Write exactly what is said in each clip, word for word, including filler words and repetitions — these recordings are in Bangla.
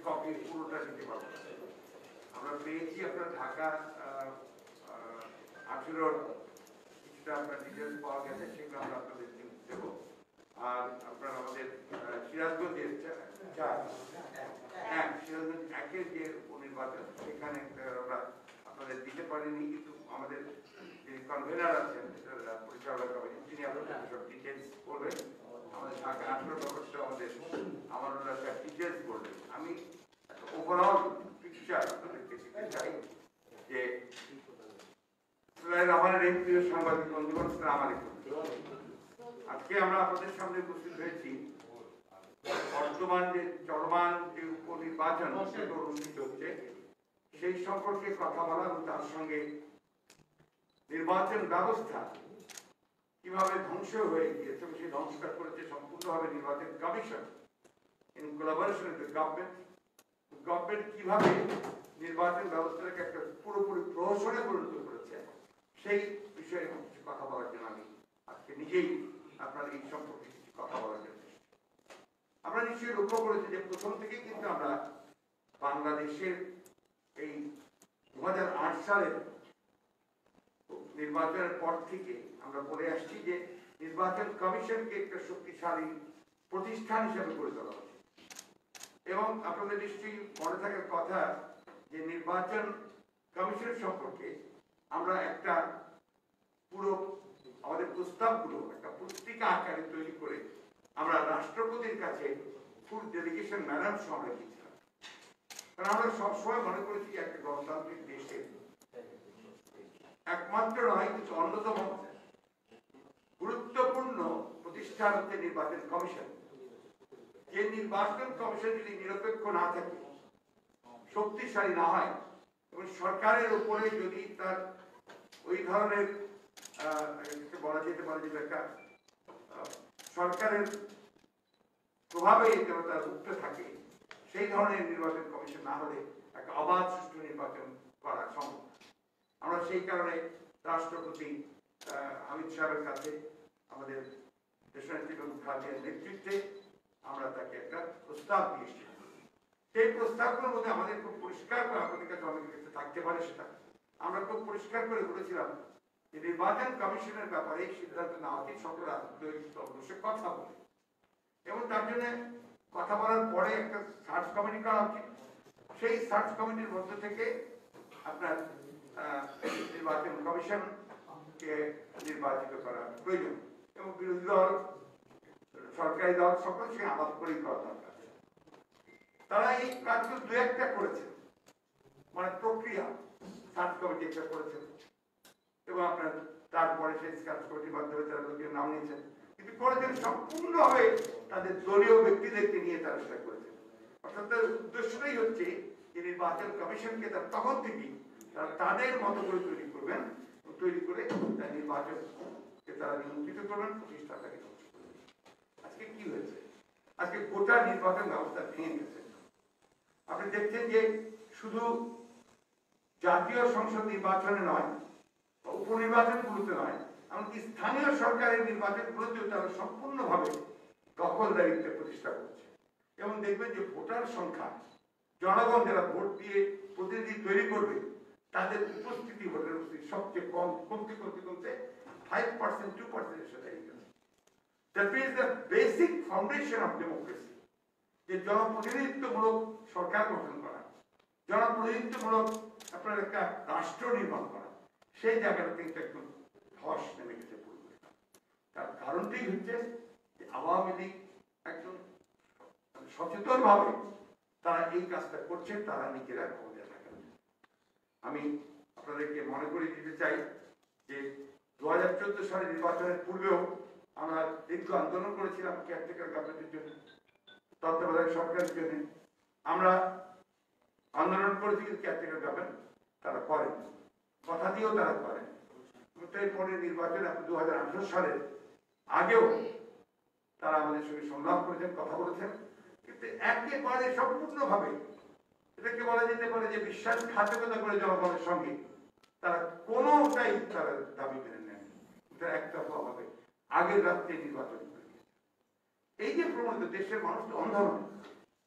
কপি পুরোটা দিতে পারবো। আমরা পেয়েছি আপনার ঢাকা আঠেরোর কিছুটা আপনার ডিটেলস পাওয়া গেছে, সেগুলো আমরা আপনাদের দেবো। আর আপনার আমাদের সিরাজগঞ্জের হ্যাঁ সিরাজগঞ্জ একের যে উপনির্বাচন সেখানে আমরা আপনাদের দিতে পারিনি, কিন্তু আমাদের যে কনভেনার আছেন পরিচালনা কমিটি তিনি আপনাদের সব ডিটেলস করবেন। আমাদের ঢাকা আঠেরো ব্যাপারটা আমাদের আমার ওনারা ডিটেলস করবেন। আমি ওভারঅল পিকচার আপনাদেরকে দিতে চাই যে আমার এই প্রিয় সাংবাদিক বন্ধুগণ, আসসালামু আলাইকুম। আজকে আমরা আপনাদের সামনে উপস্থিত হয়েছি বর্তমান যে চলমান যে উপনির্বাচন অনুষ্ঠিত হচ্ছে সেই সম্পর্কে কথা বলা এবং তার সঙ্গে নির্বাচন ব্যবস্থা কিভাবে ধ্বংস হয়ে গিয়েছে, সেই ধ্বংসটা করেছে সম্পূর্ণভাবে নির্বাচন commission in collaboration with government. Government কিভাবে নির্বাচন ব্যবস্থাটাকে একটা পুরোপুরি প্রহসনে পরিণত করেছে সেই বিষয়ে কিছু কথা বলার জন্য আমি আজকে নিজেই আপনার এই সম্পর্কে কিছু কথা বলার জন্য আমরা নিশ্চয়ই লক্ষ্য করেছি যে প্রথম থেকেই কিন্তু আমরা বাংলাদেশের এই দু হাজার আট সালের নির্বাচনের পর থেকে আমরা বলে আসছি যে নির্বাচন কমিশনকে একটা শক্তিশালী প্রতিষ্ঠান হিসেবে গড়ে তোলা হচ্ছে। এবং আপনাদের নিশ্চয়ই মনে থাকার কথা যে নির্বাচন কমিশন সম্পর্কে আমরা একটা পুরো আমাদের প্রস্তাবগুলো একটা পুস্তিকা আকারে তৈরি করে আমরা রাষ্ট্রপতির কাছে ফুল ডেলিগেশন ম্যাডাম আমরা দিয়েছিলাম। কারণ আমরা সবসময় মনে করেছি একটা গণতান্ত্রিক দেশে একমাত্র নয় কিন্তু অন্যতম গুরুত্বপূর্ণ প্রতিষ্ঠান হচ্ছে নির্বাচন কমিশন। যে নির্বাচন কমিশন যদি নিরপেক্ষ না থাকে, শক্তিশালী না হয় এবং সরকারের উপরে যদি তার ওই ধরনের বলা যেতে পারে যে একটা সরকারের প্রভাবে যেন তার উঠতে থাকে, সেই ধরনের নির্বাচন কমিশন না হলে একটা অবাধ সুষ্ঠু নির্বাচন করা সম্ভব। আমরা সেই কারণে রাষ্ট্রপতি অমিত শাহের কাছে আমাদের দেশনেত্রী বেগম খালেদার নেতৃত্বে আমরা তাকে একটা প্রস্তাব দিয়েছি। সেই প্রস্তাবগুলোর মধ্যে আমাদের খুব পরিষ্কার করে আপনাদের কাছে অনেক কিছু থাকতে পারে, সেটা আমরা খুব পরিষ্কার করে বলেছিলাম যে নির্বাচন কমিশনের ব্যাপারে সিদ্ধান্ত নেওয়া উচিত সকল রাজনৈতিক দলের কথা বলে, এবং তার জন্য কথা বলার পরে একটা সার্চ কমিটি করা উচিত। সেই সার্চ কমিটির মধ্যে থেকে আপনার নির্বাচন কমিশনকে নির্বাচিত করা প্রয়োজন এবং বিরোধী দল সরকারি দল সকল সে আলাপ করেই করা দরকার। তারা এই কাজগুলো দু একটা করেছে, মানে প্রক্রিয়া সার্চ কমিটি একটা করেছেন এবং আপনার তারপরে সেই সার্চ কমিটির মাধ্যমে তারা লোকের নাম নিয়েছেন, কিন্তু করেছেন সম্পূর্ণভাবে তাদের দলীয় ব্যক্তিদেরকে নিয়ে তারা সেটা করেছেন। অর্থাৎ তার উদ্দেশ্যটাই হচ্ছে যে নির্বাচন কমিশনকে তার তখন থেকেই তারা তাদের মতো করে তৈরি করবেন, তৈরি করে তার নির্বাচনকে তারা নিয়ন্ত্রিত করবেন, প্রতিষ্ঠাটাকে ধ্বংস করবেন। আজকে কি হয়েছে? আজকে গোটা নির্বাচন ব্যবস্থা ভেঙে গেছে। আপনি দেখছেন যে শুধু জাতীয় সংসদ নির্বাচনে নয়, উপনির্বাচনগুলোতে নয়, এমনকি স্থানীয় সরকারের নির্বাচনগুলোতেও তারা সম্পূর্ণভাবে দখলদারিত্ব প্রতিষ্ঠা করছে। এবং দেখবেন যে ভোটার সংখ্যা, জনগণ যারা ভোট দিয়ে প্রতিনিধি তৈরি করবে তাদের উপস্থিতি, ভোটের উপস্থিতি সবচেয়ে কম, কমতে কমতে কমতে ফাইভ পার্সেন্ট টু পার্সেন্ট এসে দাঁড়িয়ে গেছে। That is the basic foundation of democracy, যে জনপ্রতিনিধিত্বমূলক সরকার গঠন করা, জনপ্রতিনিধিত্বমূলক আপনার একটা রাষ্ট্র নির্মাণ করা, সেই জায়গাটা কিন্তু একদম ধস নেমে গেছে পূর্বে। তার কারণটাই হচ্ছে যে আওয়ামী লীগ একদম সচেতন ভাবে তারা এই কাজটা করছে, তারা নিজেরা ক্ষমতায় থাকেন। আমি আপনাদেরকে মনে করে দিতে চাই যে দু হাজার চোদ্দ সালের নির্বাচনের পূর্বেও আমরা দীর্ঘ আন্দোলন করেছিলাম কেয়ারটেকার গভর্নমেন্টের জন্য, তত্ত্বাবধায়ক সরকারের জন্য। আমরা আন্দোলন করেছি, কিন্তু কেয়ারটেকার গভর্নমেন্ট তারা করেন, কথা দিয়েও তারা করেন। এরপরে নির্বাচন আপনি দু হাজার আঠারো সালের আগেও তারা আমাদের সঙ্গে সংলাপ করেছেন, কথা বলেছেন, কিন্তু একেবারে সম্পূর্ণভাবে এটাকে বলা যেতে পারে যে বিশ্বাসঘাতকতা করে জনগণের সঙ্গে তারা কোনোটাই তারা দাবি মেনে নেন। তারা একতরফা ভাবে আগের রাত্রে নির্বাচন করে। এই যে প্রমাণিত, দেশের মানুষ তো অন্ধ নয়,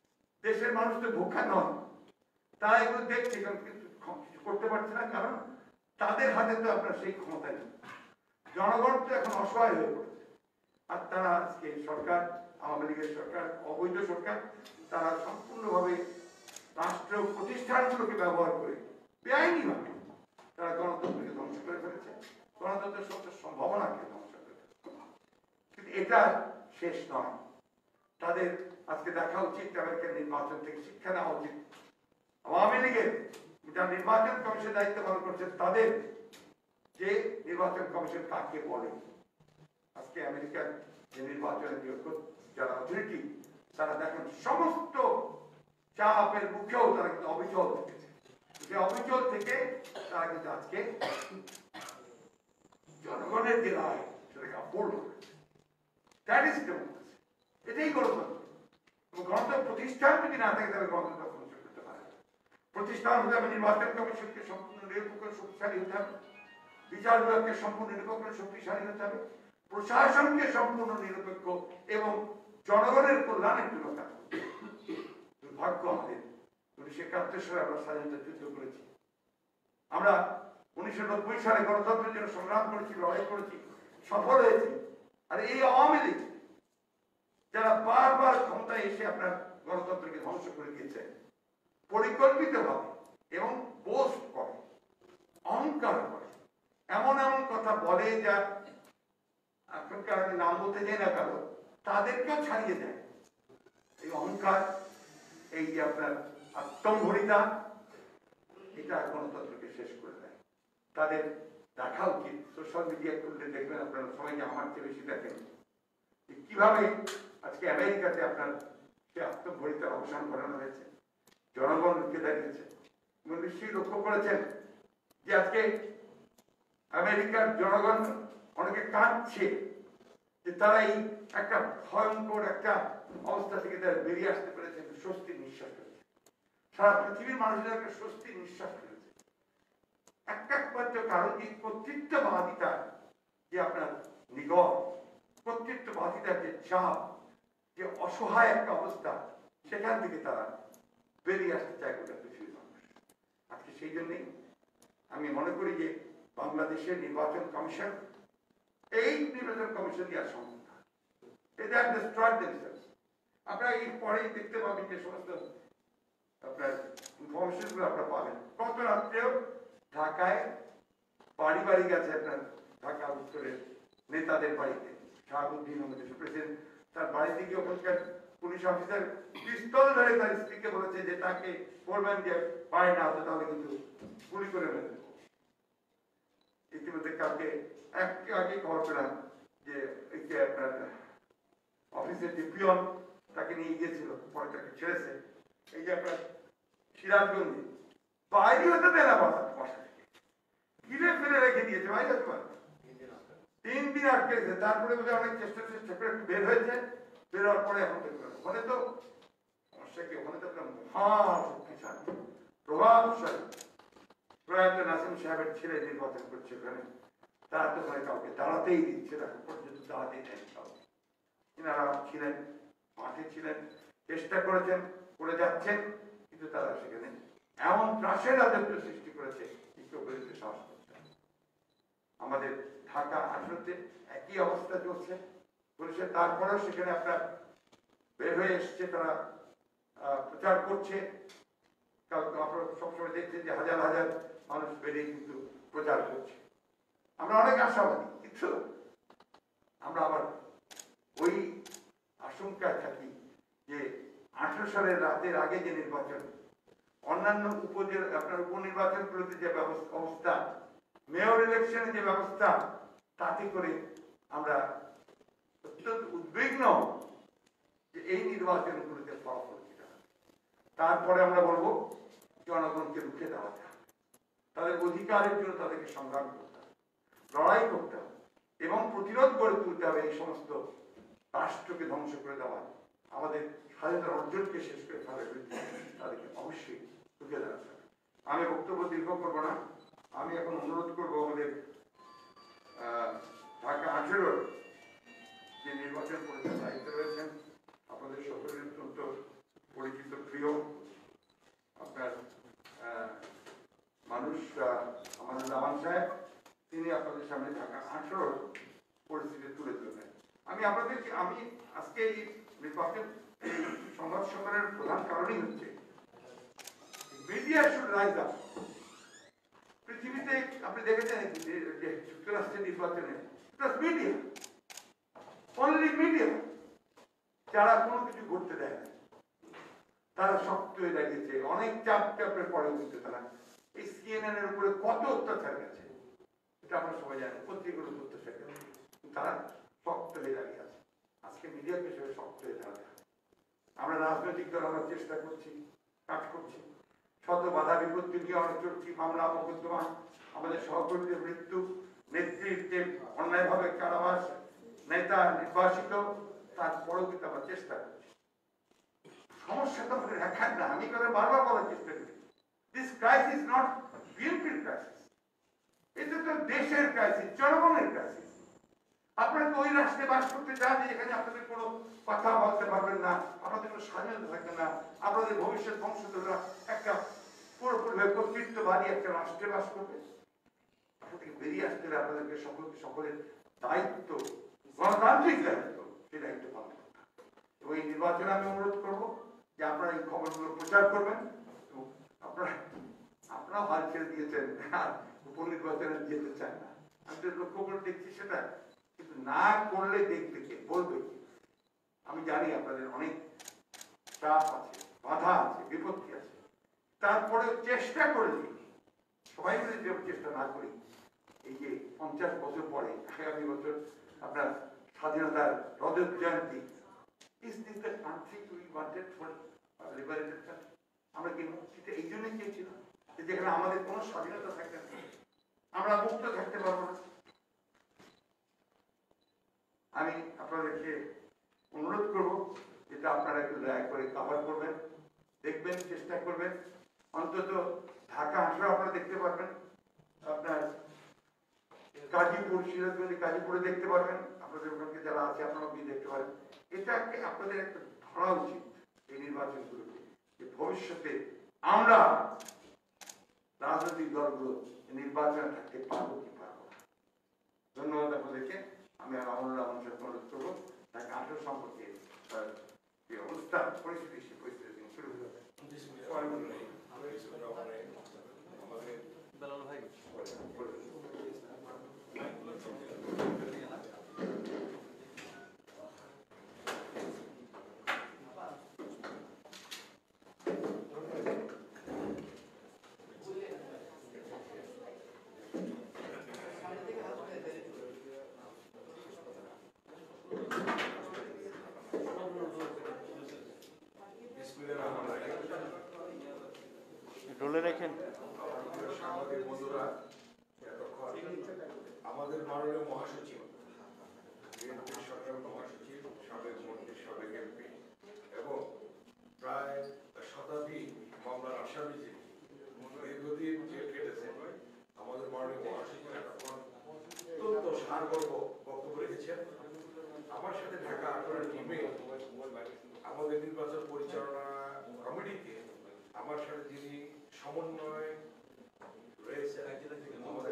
দেশের মানুষ তো ভোক্তা নয়, তারা এগুলো দেখছে কিন্তু করতে পারছে না, কারণ তাদের হাতে তো আপনার সেই ক্ষমতা নেই। জনগণ তো এখন অসহায় হয়ে পড়েছে, আর তারা আজকে সরকার, আওয়ামী লীগের সরকার, অবৈধ সরকার, তারা সম্পূর্ণভাবে রাষ্ট্র প্রতিষ্ঠানগুলোকে ব্যবহার করে বেআইনি ভাবে তারা গণতন্ত্রকে ধ্বংস করে ফেলেছে, গণতন্ত্রের সব সম্ভাবনাকে ধ্বংস করে ফেলেছে। কিন্তু এটা শেষ নয়, তাদের আজকে দেখা উচিত, আমেরিকার নির্বাচন থেকে শিক্ষা নেওয়া উচিত। আওয়ামী লীগের যারা নির্বাচন কমিশন দায়িত্ব পালন করছে তাদের যে নির্বাচন কমিশন কাকে বলে, আজকে আমেরিকার যে নির্বাচনের যারা অথরিটি, তারা দেখেন সমস্ত চাপের মুখেও তারা কিন্তু অবিচল থেকেছে। যে অবিচল থেকে তারা কিন্তু আজকে জনগণের যে রায় সেটাকে আপহোল্ড করেছে। দ্যাট ইজ ডেমোক্রেসি, এটাই গণতন্ত্র। গণতন্ত্র প্রতিষ্ঠান যদি না থাকে তাহলে গণতন্ত্র ধ্বংস করতে পারে। প্রতিষ্ঠান হতে হবে নির্বাচন কমিশনকে সম্পূর্ণ নিরপেক্ষ শক্তিশালী হতে হবে, বিচার বিভাগকে সম্পূর্ণ নিরপেক্ষ শক্তিশালী হতে হবে, প্রশাসনকে সম্পূর্ণ নিরপেক্ষ এবং জনগণের কল্যাণের জন্য কাজ করতে হবে। দুর্ভাগ্য আমাদের, উনিশশো একাত্তর সালে আমরা স্বাধীনতা যুদ্ধ করেছি, আমরা উনিশশো নব্বই সালে গণতন্ত্রের জন্য সংগ্রাম করেছি, লড়াই করেছি, সফল হয়েছি। আর এই আওয়ামী লীগ যারা বারবার ক্ষমতায় এসে আপনার গণতন্ত্রকে ধ্বংস করে দিয়েছে, পরিকল্পিতভাবে এবং বোস্ট করে, অহংকার করে, এমন এমন কথা বলে যা এখনকার আমি নাম বলতে যাই না কারো, তাদেরকেও ছাড়িয়ে দেয়। এই অহংকার, এই যে আপনার আত্মম্ভরিতা, এটা গণতন্ত্রকে শেষ করে দেয়। তাদের দেখা উচিত, সোশ্যাল মিডিয়া খুললে দেখবেন আপনারা সবাইকে আমার চেয়ে বেশি দেখেন কিভাবে আজকে আমেরিকাতে আপনার সে আত্মম্ভরিতার অবসান ঘটানো হয়েছে, জনগণকে দাঁড়িয়েছে। নিশ্চয়ই লক্ষ্য করেছেন যে আজকে আমেরিকার জনগণ অনেকে কাঁদছে যে তারা এই একটা ভয়ঙ্কর একটা অবস্থা থেকে তারা বেরিয়ে আসতে পেরেছে, স্বস্তির নিঃশ্বাস ফেলেছে। সারা পৃথিবীর মানুষের একটা স্বস্তির নিঃশ্বাস ফেলেছে। একটা একমাত্র কারণ এই কর্তৃত্ববাদিতা যে আপনার নিগড়, কর্তৃত্ববাদিতার যে চাপ, যে অসহায় একটা অবস্থা, সেখান থেকে তারা বেরিয়ে আসতে চায় গোটা পৃথিবীর মানুষ। আজকে সেই জন্যই আমি মনে করি যে বাংলাদেশের নির্বাচন কমিশন, এই নির্বাচন কমিশন দেওয়ার সম্ভব না। আপনারা এই পরেই দেখতে পাবেন যে সমস্ত আপনার ইনফরমেশন গুলো আপনারা পাবেন। গত রাত্রেও ঢাকায় বাড়ি বাড়ি গেছে আপনার ঢাকা উত্তরের নেতাদের বাড়িতে, শাহাবুদ্দিন আমাদের প্রেসিডেন্ট, তার বাড়িতে গিয়ে ওখানকার পুলিশ অফিসার পিস্তল ধরে তার স্ত্রীকে বলেছে যে তাকে বলবেন যে পায় না হতো তাহলে কিন্তু গুলি করে ফেলবে। ইতিমধ্যে কালকে একটু আগে খবর পেলাম যে আপনার অফিসের যে পিয়ন তাকে নিয়ে গিয়েছিল, পরে তাকে ছেড়েছে। এই যে আপনার সিরাজগঞ্জে বাইরে হতে দেয় না বাসা থেকে, ঘিরে ফেলে রেখে দিয়েছে, বাইরে হতে পারে তিন দিন আটকেছে। তারপরে বোধ অনেক চেষ্টা চেষ্টা করে বের হয়েছে, বের হওয়ার পরে এখন দেখবেন ওখানে তো সমস্যা কি, ওখানে তো আপনার মহাশক্তিশালী প্রভাবশালী প্রয়াত নাসিম সাহেবের ছেলে নির্বাচন করছে ওখানে, তারা তো মানে কাউকে দাঁড়াতেই দিচ্ছে না, পর্যন্ত দাঁড়াতেই দেয়নি কাউকে। এনারা ছিলেন, মাঠে ছিলেন, চেষ্টা করেছেন, করে যাচ্ছেন, কিন্তু তারা সেখানে এমন ত্রাসের রাজত্ব সৃষ্টি করেছে কেউ বিরুদ্ধে সাহস করছে। আমাদের ঢাকা আঠারোতে একই অবস্থা চলছে পুলিশের, তারপরেও সেখানে আপনার বের হয়ে এসছে, তারা প্রচার করছে। আপনারা সবসময় দেখছেন যে হাজার হাজার মানুষ বেরিয়ে কিন্তু প্রচার করছে। আমরা অনেক আশাবাদী, কিন্তু আমরা আবার ওই আশঙ্কায় থাকি যে আঠারো সালের রাতের আগে যে নির্বাচন, অন্যান্য উপজেলা আপনার উপনির্বাচনগুলোতে যে অবস্থা, মেয়র ইলেকশনের যে ব্যবস্থা, তাতে করে আমরা অত্যন্ত উদ্বিগ্ন যে এই নির্বাচনগুলোতে ফলাফল কি হবে। তারপরে আমরা বলবো জনগণকে রুখে দেওয়াতে হবে, তাদের অধিকারের জন্য তাদেরকে সংগ্রাম করতে হবে, লড়াই করতে হবে এবং প্রতিরোধ গড়ে তুলতে হবে। এই সমস্ত রাষ্ট্রকে ধ্বংস করে দেওয়া, আমাদের স্বাধীনতার অর্জনকে শেষ করে ফেলার বিরুদ্ধে তাদেরকে অবশ্যই রুখে দাঁড়াতে হবে। আমি বক্তব্য দীর্ঘ করবো না, আমি এখন অনুরোধ করবো আমাদের ঢাকা আঠেরোর যে নির্বাচন পরিচালনার দায়িত্বে রয়েছেন, আপনাদের সকলের অত্যন্ত পরিচিত প্রিয় আজকে এই নির্বাচন এই সংবাদ সম্মেলনের প্রধান কারণই হচ্ছে মিডিয়া শুড রাইজ আপ। পৃথিবীতে আপনি দেখেছেন যে যুক্তরাষ্ট্রের নির্বাচনে মিডিয়া, অনলি মিডিয়া, যারা কোনো কিছু করতে দেয় না, তারা শক্ত হয়ে দাঁড়িয়েছে। অনেক চাপ চাপের পরে কিন্তু তারা এই সিএনএন এর উপরে কত অত্যাচার গেছে এটা আমরা সবাই জানি, পত্রিকাগুলো অত্যাচার গেছে, তারা শক্ত হয়ে দাঁড়িয়ে আছে। আজকে মিডিয়ার পেছনে শক্ত হয়ে দাঁড়াতে হবে। আমরা রাজনৈতিক দল আমরা চেষ্টা করছি, কাজ করছি, শত বাধা বিপত্তি নিয়ে অনেক চলছি, মামলা মোকদ্দমা, আমাদের সহকর্মীদের মৃত্যু, নেতৃত্বে অন্যায়ভাবে কারাবাস, নেতা নির্বাসিত, তারপরেও কিন্তু আমরা চেষ্টা করছি। সমস্যা তো আমাদের দেখার না, আমি কথা বারবার বলার চেষ্টা করি, দিস ক্রাইসিস নট বিএনপির ক্রাইসিস, এটা তো দেশের ক্রাইসিস, জনগণের ক্রাইসিস। আপনারা তো ওই রাষ্ট্রে বাস করতে চান যেখানে আপনাদের কোনো কথা বলতে পারবেন না, আপনাদের কোনো স্বাধীনতা থাকবে না, আপনাদের ভবিষ্যৎ বংশধররা একটা পুরোপুরিভাবে কর্তৃত্ববাদী একটা রাষ্ট্রে বাস করবে। আপনার থেকে বেরিয়ে আসতে হলে আপনাদেরকে সকলকে সকলের দায়িত্ব, গণতান্ত্রিক দায়িত্ব, সেই দায়িত্ব পালন করতে হবে। এবং এই নির্বাচনে আমি অনুরোধ করবো যে আপনারা এই খবরগুলো প্রচার করবেন। এবং আপনারা আপনারাও হাল ছেড়ে দিয়েছেন আর উপনির্বাচনে যেতে চান না, আমি তো লক্ষ্য করে দেখছি সেটা, কিন্তু না করলে দেখবে কে, বলবে কি? আমি জানি আপনাদের অনেক চাপ আছে, বাধা আছে, বিপত্তি আছে, তারপরে চেষ্টা করে দিই সবাই মিলে যে চেষ্টা না করি, এই যে পঞ্চাশ বছর পরে আগামী বছর আপনার স্বাধীনতার রজত জয়ন্তী, is this the country we wanted for liberated country? আমরা কি মুক্তিটা এই জন্যই চেয়েছিলাম যে যেখানে আমাদের কোনো স্বাধীনতা থাকবে না, আমরা মুক্ত থাকতে পারবো না? আমি আপনাদেরকে অনুরোধ করব যেটা আপনারা একটু দয়া করে কভার করবেন, দেখবেন, চেষ্টা করবেন। অন্তত ঢাকা হাসপাতাল আপনারা দেখতে পারবেন, আপনার গাজীপুর, সিরাজগঞ্জে গাজীপুরে দেখতে পারবেন, আপনাদের ওখানে যারা আছে আপনারা গিয়ে দেখতে পারেন। এটাকে আপনাদের একটা ধরা উচিত এই নির্বাচনগুলোকে, যে ভবিষ্যতে আমরা রাজনৈতিক দলগুলো নির্বাচনে থাকতে পারবো কি পারবো না। ধন্যবাদ আপনাদেরকে। আমি আমনুর রহমান সাহেব অনুরোধ করবো ঢাকা আসর সম্পর্কে যে অবস্থা, পরিস্থিতি, সে পরিস্থিতি শুরু হয়ে যাবে। রোলে রাখেন। সাংবাদিক বন্ধুরা, আমাদের মাননীয় মহাসচিব, বিএনপির সরকার মহাসচিব, সাবেক মন্ত্রী, সাবেক এমপি এবং প্রায় শতাধিক মামলার আসামি, যে দীর্ঘদিন যে কেটেছে, আমাদের মাননীয় মহাসচিব এখন অত্যন্ত সারগর্ব বক্তব্য রেখেছেন। আমার সাথে ঢাকা আটরের টিমে আমাদের নির্বাচন পরিচালনা কমিটিতে আমার সাথে যিনি সমন্বয় রয়েছে, আমাদের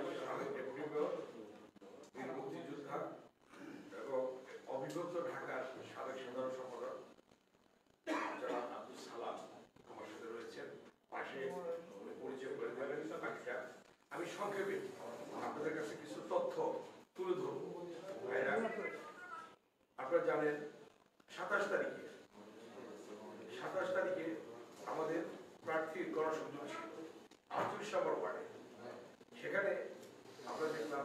মুক্তিযোদ্ধা এবং অভিজ্ঞত ঢাকার সাবেক সাধারণ সম্পাদক জনাব আব্দুল সালাম আমার সাথে রয়েছেন, পাশে পরিচয় করে দেবেন বাকিটা। আমি সংক্ষেপে আপনাদের কাছে কিছু তথ্য তুলে ধরব। আপনারা জানেন সাতাশ তারিখে সাতাশ তারিখে আমাদের প্রার্থীর গণসংযোগ ছিল আটচল্লিশ নম্বর ওয়ার্ডে। সেখানে আমরা দেখলাম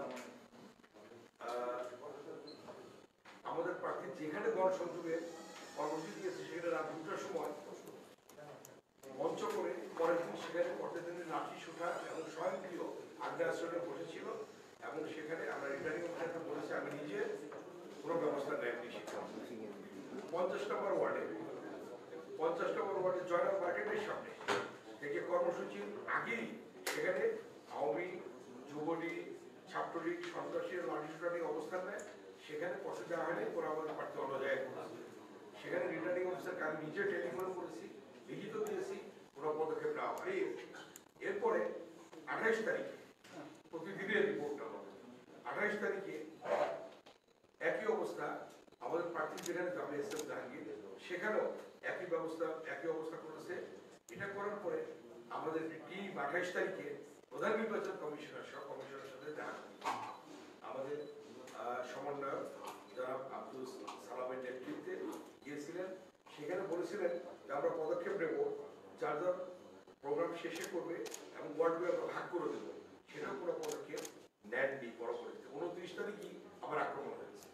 আমাদের প্রার্থী যেখানে গণসংযোগে কর্মসূচি দিয়েছে সেখানে রাত দুটার সময় মঞ্চ করে পরের দিন সেখানে পরের দিনের লাঠি সোঠা এবং স্বয়ংক্রিয় আগ্নেয়াস্ত্রে বসেছিল এবং সেখানে আমরা রিটার্নিং অফিসারকে বলেছি আমি নিজে কোনো ব্যবস্থা নেয়নি। পঞ্চাশ নম্বর ওয়ার্ডে পঞ্চাশ নম্বর ওয়ার্ডে জয়নাল মার্কেটের সামনে থেকে কর্মসূচির আগেই সেখানে আওয়ামী, যুবলীগ, ছাত্রলীগ, সন্ত্রাসী লাঠিসোঁটা অবস্থান নেয়। সেখানে পথে দেওয়া হয়নি, ওরা আমাদের প্রার্থী অন্য জায়গায় সেখানে রিটার্নিং অফিসারকে আমি নিজে টেলিফোন করেছি, লিখিত দিয়েছি, কোনো পদক্ষেপ নেওয়া হয়। এরপরে আঠাইশ তারিখে প্রতিদিনের রিপোর্টটা হবে। আঠাইশ তারিখে একই অবস্থা আমাদের প্রার্থী যেখানে যাবে এস এম জাহাঙ্গীর সেখানেও একই ব্যবস্থা একই অবস্থা করেছে। এটা করার পরে আমাদের টিম আঠাইশ তারিখে প্রধান নির্বাচন কমিশনার সহ কমিশনের সাথে দেখা আমাদের সমন্বয়ক যারা আব্দুল সালামের নেতৃত্বে গিয়েছিলেন। সেখানে বলেছিলেন যে আমরা পদক্ষেপ নেব, যার যার প্রোগ্রাম শেষে করবে এবং ওয়ার্ডগুলো আমরা ভাগ করে দেবো, সেটাও কোনো পদক্ষেপ নেননি পরবর্তীতে। উনত্রিশ তারিখই আবার আক্রমণ হয়েছে।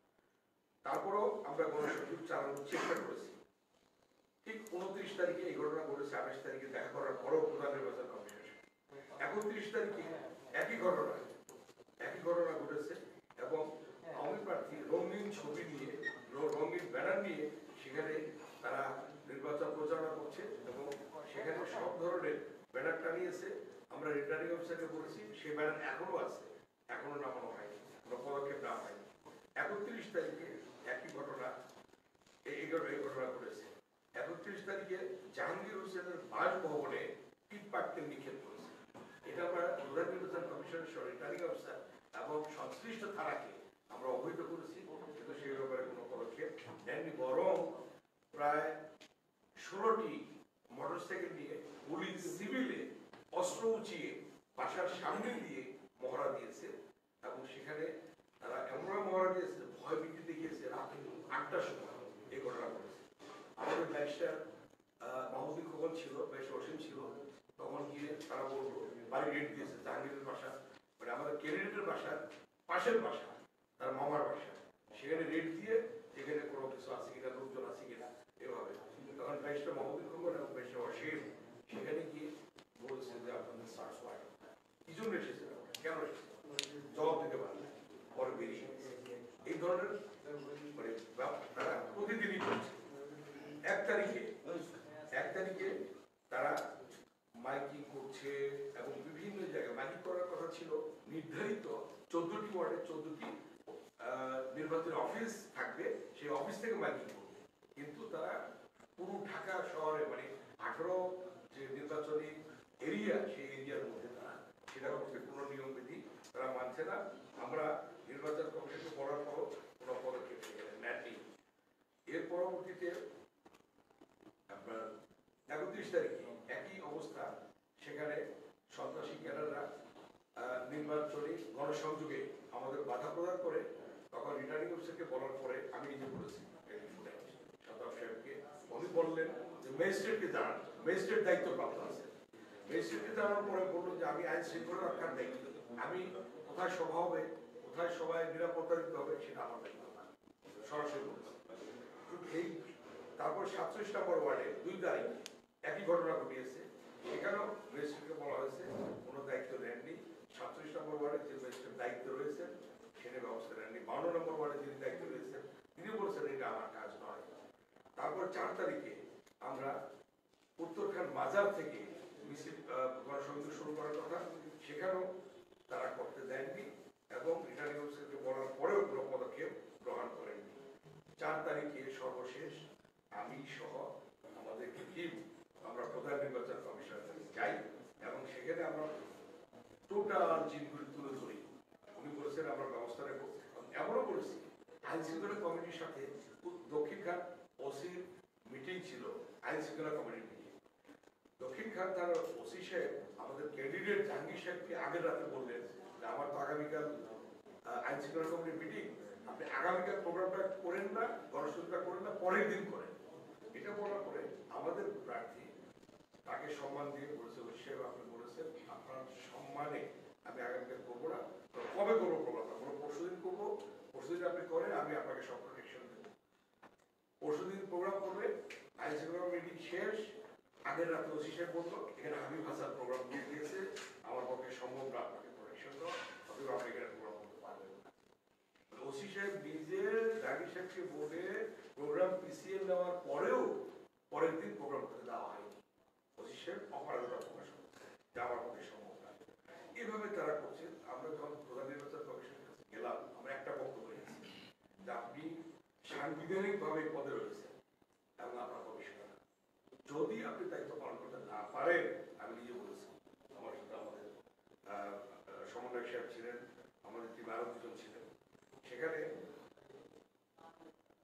তারপরেও আমরা গণসংযোগ চালানোর চেষ্টা করেছি। ঠিক উনত্রিশ তারিখে এই ঘটনা ঘটেছে, আঠাশ তারিখে দেখা করার পরেও প্রধান নির্বাচন কমিশন। একত্রিশ তারিখে একই ঘটনা একই ঘটনা ঘটেছে এবং আওয়ামী প্রার্থী রঙিন ছবি নিয়ে রঙিন ব্যানার নিয়ে সেখানে তারা নির্বাচন প্রচারণা করছে এবং সেখানে সব ধরনের ব্যানার টানিয়েছে। আমরা রিটার্নিং অফিসারকে বলেছি সেই ব্যানার এখনো আছে, এখনো নামানো হয়নি, কোনো পদক্ষেপ নেওয়া হয়নি। একত্রিশ তারিখে একই ঘটনা এই ঘটনা ঘটেছে। একত্রিশ তারিখে জাহাঙ্গীর হোসেনের বাসভবনে ইট পাটকেল নিক্ষেপ করেছে। এটা আমরা প্রধান নির্বাচন কমিশনের সহ রিটার্নিং অফিসার এবং সংশ্লিষ্ট ধারাকে আমরা অবহিত করেছি, কিন্তু সেই ব্যাপারে কোনো পদক্ষেপ নেননি। বরং প্রায় ষোলোটি মোটরসাইকেল নিয়ে পুলিশ সিভিলে অস্ত্র উঁচিয়ে বাসার সামনে দিয়ে মহড়া দিয়েছে এবং সেখানে তারা এমন মহড়া দিয়েছে, ভয় ভীতি দেখিয়েছে। রাত আটটার সময় এই ঘটনা ঘটেছে। আমাদের ব্যারিস্টার মাহমুদুল খোকন ছিল, ব্যারিস্টার অসীম ছিল, তখন গিয়ে তারা বলবো বাড়ি রেট দিয়েছে জাহাঙ্গীরের বাসা, মানে আমাদের ক্যান্ডিডেটের বাসার পাশের বাসা, তার মামার বাসা, সেখানে রেট দিয়ে সেখানে কোনো কিছু আছে কিনা, লোকজন আছে কিনা এভাবে। তখন ব্যারিস্টার মাহমুদুল খোকন এবং ব্যারিস্টার অসীম সেখানে গিয়ে বলছে যে আপনাদের সার্চ ওয়ারেন্ট কি জন্য এসেছে, কেন এসেছে, জবাব দিতে পারবে, পরে বেরিয়ে এই ধরনের মানে তারা প্রতিদিনই করছে। এক তারিখে এক তারিখে তারা মাইকিং করছে এবং বিভিন্ন জায়গায় মাইকিং করার কথা ছিল। নির্ধারিত চোদ্দটি ওয়ার্ডে চোদ্দটি নির্বাচনী অফিস থাকবে, সেই অফিস থেকে মাইকিং করবে, কিন্তু তারা পুরো ঢাকা শহরে মানে আঠারো যে নির্বাচনী এরিয়া সেই এরিয়ার মধ্যে তারা সেটা করতে কোনো নিয়ম বিধি তারা মানছে না। আমরা নির্বাচন কমিশনকে বলার পরও কোনো পদক্ষেপ নেননি। এর পরবর্তীতে আপনার একত্রিশ তারিখে একই অবস্থা, সেখানে সন্ত্রাসী ক্যাডাররা নির্বাচনী গণসংযোগে আমাদের বাধা প্রদান করে। তখন রিটার্নিং অফিসারকে বলার পরে আমি নিজে বলেছি সন্ত্রাস সাহেবকে, উনি বললেন যে ম্যাজিস্ট্রেটকে জানান, ম্যাজিস্ট্রেট দায়িত্বপ্রাপ্ত আছে। ম্যাজিস্ট্রেটকে জানানোর পরে বললো যে আমি আইন শৃঙ্খলা রক্ষার দায়িত্ব, আমি কোথায় সভা হবে, কোথায় সবাই নিরাপত্তা দিতে হবে সেটা আমার দায়িত্ব না, সরাসরি বললাম। এই তারপর সাতচল্লিশ নম্বর ওয়ার্ডে দুই তারিখ একই ঘটনা ঘটিয়েছে, সেখানেও ম্যাজিস্ট্রেটকে বলা হয়েছে কোনো দায়িত্ব নেননি। সাতচল্লিশ নম্বর ওয়ার্ডে যে ম্যাজিস্ট্রেট দায়িত্ব রয়েছেন সেটা ব্যবস্থা নেননি। বান্ন নম্বর ওয়ার্ডে যিনি দায়িত্ব রয়েছেন তিনি বলছেন এটা আমার কাজ নয়। তারপর চার তারিখে আমরা উত্তরখান মাজার থেকে মিছিল গণসংযোগ শুরু করার কথা, সেখানেও তারা করতে দেননি এবং রিটার্নিং অফিসারকে বলার পরেও কোনো পদক্ষেপ গ্রহণ করেননি। চার তারিখে সর্বশেষ আমি সহ আমাদের টিম আমরা প্রধান নির্বাচন কমিশনের কাছে যাই এবং সেখানে আমরা টোটাল জিনিসগুলি তুলে ধরি। উনি বলেছেন আমরা ব্যবস্থা নেব। এমনও বলেছি আইন শৃঙ্খলা কমিটির সাথে দক্ষিণখান ওসির মিটিং ছিল, আইন শৃঙ্খলা কমিটির মিটিং। দক্ষিণখান তার ওসি সাহেব আমাদের ক্যান্ডিডেট জাহাঙ্গীর সাহেবকে আগের রাতে বললেন যে আমার তো আগামীকাল আইন শৃঙ্খলা কমিটির মিটিং, আপনি আগামীকাল প্রোগ্রামটা করেন না, গণসংযোগটা করেন না, পরের দিন করেন। এটা বলার পরে আমাদের প্রার্থী তাকে সম্মান দিয়ে বলেছে, ওই সাহেব আপনি বলেছেন আপনার সম্মানে আমি আগামীকাল করবো না, কবে করবো প্রোগ্রামটা, কোনো পরশু দিন করবো, পরশু দিন আপনি করেন, আমি আপনাকে সব প্রোটেকশন দেবো। পরশু দিন প্রোগ্রাম করবে, আইন শৃঙ্খলা মিটিং শেষ, আগের রাতে ওসি সাহেব বললো এখানে হাবিব হাসান প্রোগ্রাম দিয়ে দিয়েছে, আমার পক্ষে সম্ভব না আপনাকে প্রোটেকশন দেওয়া, অথবা আপনি এখানে প্রোগ্রাম করতে পারবেন না। ওসি সাহেব নিজে জাহাঙ্গীর সাহেবকে বলে প্রোগ্রাম পিছিয়ে নেওয়ার পরেও পরের দিন প্রোগ্রাম করতে দেওয়া হয়নি। ওসি সাহেব অপরাধতা প্রকাশ করছে যে আমার পক্ষে সম্ভব না। এইভাবে তারা করছে। আমরা যখন প্রধান নির্বাচন কমিশনের কাছে গেলাম, আমরা একটা বক্তব্য নিয়েছি যে আপনি সাংবিধানিক ভাবে পদে রয়েছেন এবং আপনার কমিশনার, যদি আপনি দায়িত্ব পালন করতে না পারেন, আমি নিজে বলেছি, আমার সাথে আমাদের সমন্বয়ক সাহেব ছিলেন, আমাদের টিম আরো দুজন ছিলেন, সেখানে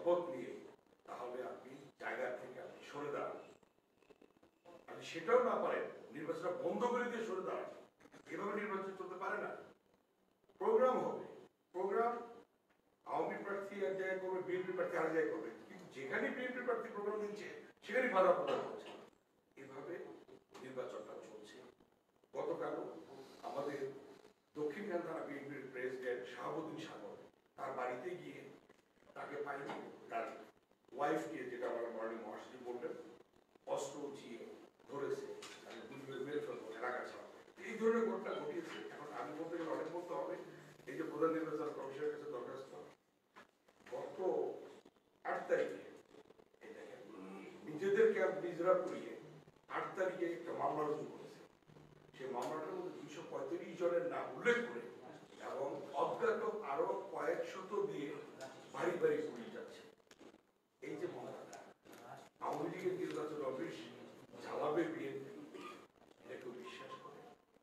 শপথ নিয়ে তাহলে আপনি জায়গা থেকে আপনি সরে দাঁড়ান। আপনি সেটাও না পারেন, নির্বাচনটা বন্ধ করে দিয়ে সরে দাঁড়ান, এভাবে নির্বাচন চলতে পারে না। প্রোগ্রাম হবে, প্রোগ্রাম আওয়ামী প্রার্থী এক জায়গায় করবে, বিএনপি প্রার্থী আরেক জায়গায় করবে, কিন্তু যেখানে বিএনপি প্রার্থী প্রোগ্রাম দিচ্ছে সেখানে বাধা প্রদান করছে। এভাবে নির্বাচনটা চলছে। গতকাল আমাদের দক্ষিণখান থানা বিএনপির প্রেসিডেন্ট শাহাবুদ্দিন সাগর তার বাড়িতে গিয়ে তাকে পাইনি, তার ওয়াইফকে, যেটা আমার মর্নিং মহাসচিব বললেন, অস্ত্র উঠিয়ে ধরেছে, তাকে গুলি করে মেরে ফেলবো এলাকা ছাড়া। এই ধরনের ঘটনা ঘটিয়েছে। এখন আমি বলতে গেলে অনেক বলতে হবে। এই যে প্রধান নির্বাচন কমিশনের কাছে দরখাস্ত গত আট তারিখে নিজেদের ক্যাম্প নিজেরা করিয়ে আট তারিখে একটা মামলা রুজু করেছে। সেই মামলাটার মধ্যে দুইশো পঁয়ত্রিশ জনের নাম উল্লেখ করে এবং অজ্ঞাত আরো কয়েক শত দিয়ে বাড়ি বাড়ি পুড়িয়ে যাচ্ছে। এই যে মামলাটা আওয়ামী লীগের নির্বাচন অফিস ঝালাবে বিএনপি, এটা কেউ বিশ্বাস করে?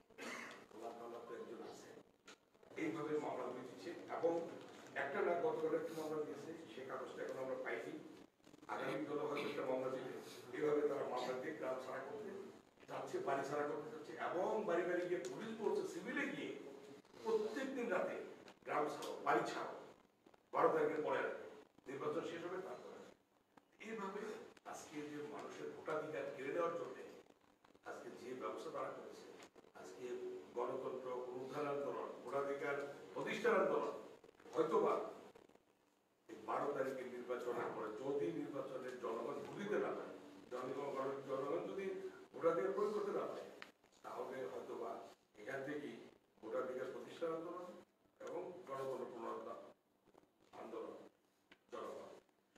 একজন আছে এইভাবে মামলা দিয়েছে এবং একটা না গতকাল একটা মামলা দিয়েছে, সে কাগজটা এখন আমরা পাইনি। আগামী দল হয়তো একটা মামলা দিবে। এইভাবে তারা মামলা দিয়ে গ্রাম ছাড়া করতে যাচ্ছে, বাড়ি ছাড়া করতে যাচ্ছে এবং বাড়ি বাড়ি গিয়ে পুলিশ বলছে সিভিলে গিয়ে প্রত্যেক দিন রাতে গ্রাম ছাড়ো, বাড়ি ছাড়ো, বারো তারিখের পরে নির্বাচন শেষ হবে তারপরে। এইভাবে আজকে যে মানুষের ভোটাধিকার কেড়ে নেওয়ার জন্য আজকে যে ব্যবস্থা তারা করেছে, আজকে গণতন্ত্র পুনরুদ্ধার আন্দোলন, ভোটাধিকার প্রতিষ্ঠার আন্দোলন, হয়তোবা বারো তারিখের নির্বাচনের পরে যদি নির্বাচনের জনগণ ভুলিতে না পারে, জনগণ জনগণ যদি ভোটাধিকার প্রয়োগ করতে না পারে, তাহলে হয়তোবা এখান থেকেই ভোটাধিকার প্রতিষ্ঠার আন্দোলন এবং গণতন্ত্র পুনরুদ্ধার আন্দোলন জনগণ।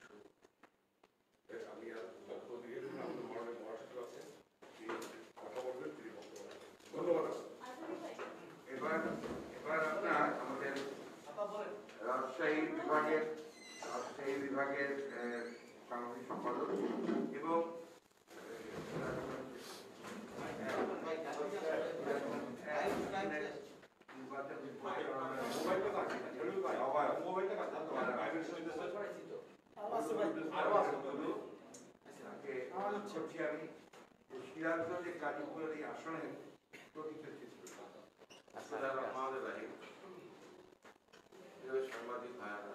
আমি আর বক্তব্য দিয়ে আমাদের মাননীয় মহাসচিব আছেন, তিনি কথা বলবেন, তিনি বক্তব্য রাখবেন। ধন্যবাদ। এবার এবার আপনার আমাদের রাজশাহী বিভাগের রাজশাহী বিভাগের সাংগঠনিক সম্পাদক এবং আমি সিরাজগঞ্জের গাজীপুরের এই আসনের প্রতীকের চিত্র সাংবাদিক ভাইয়ারা,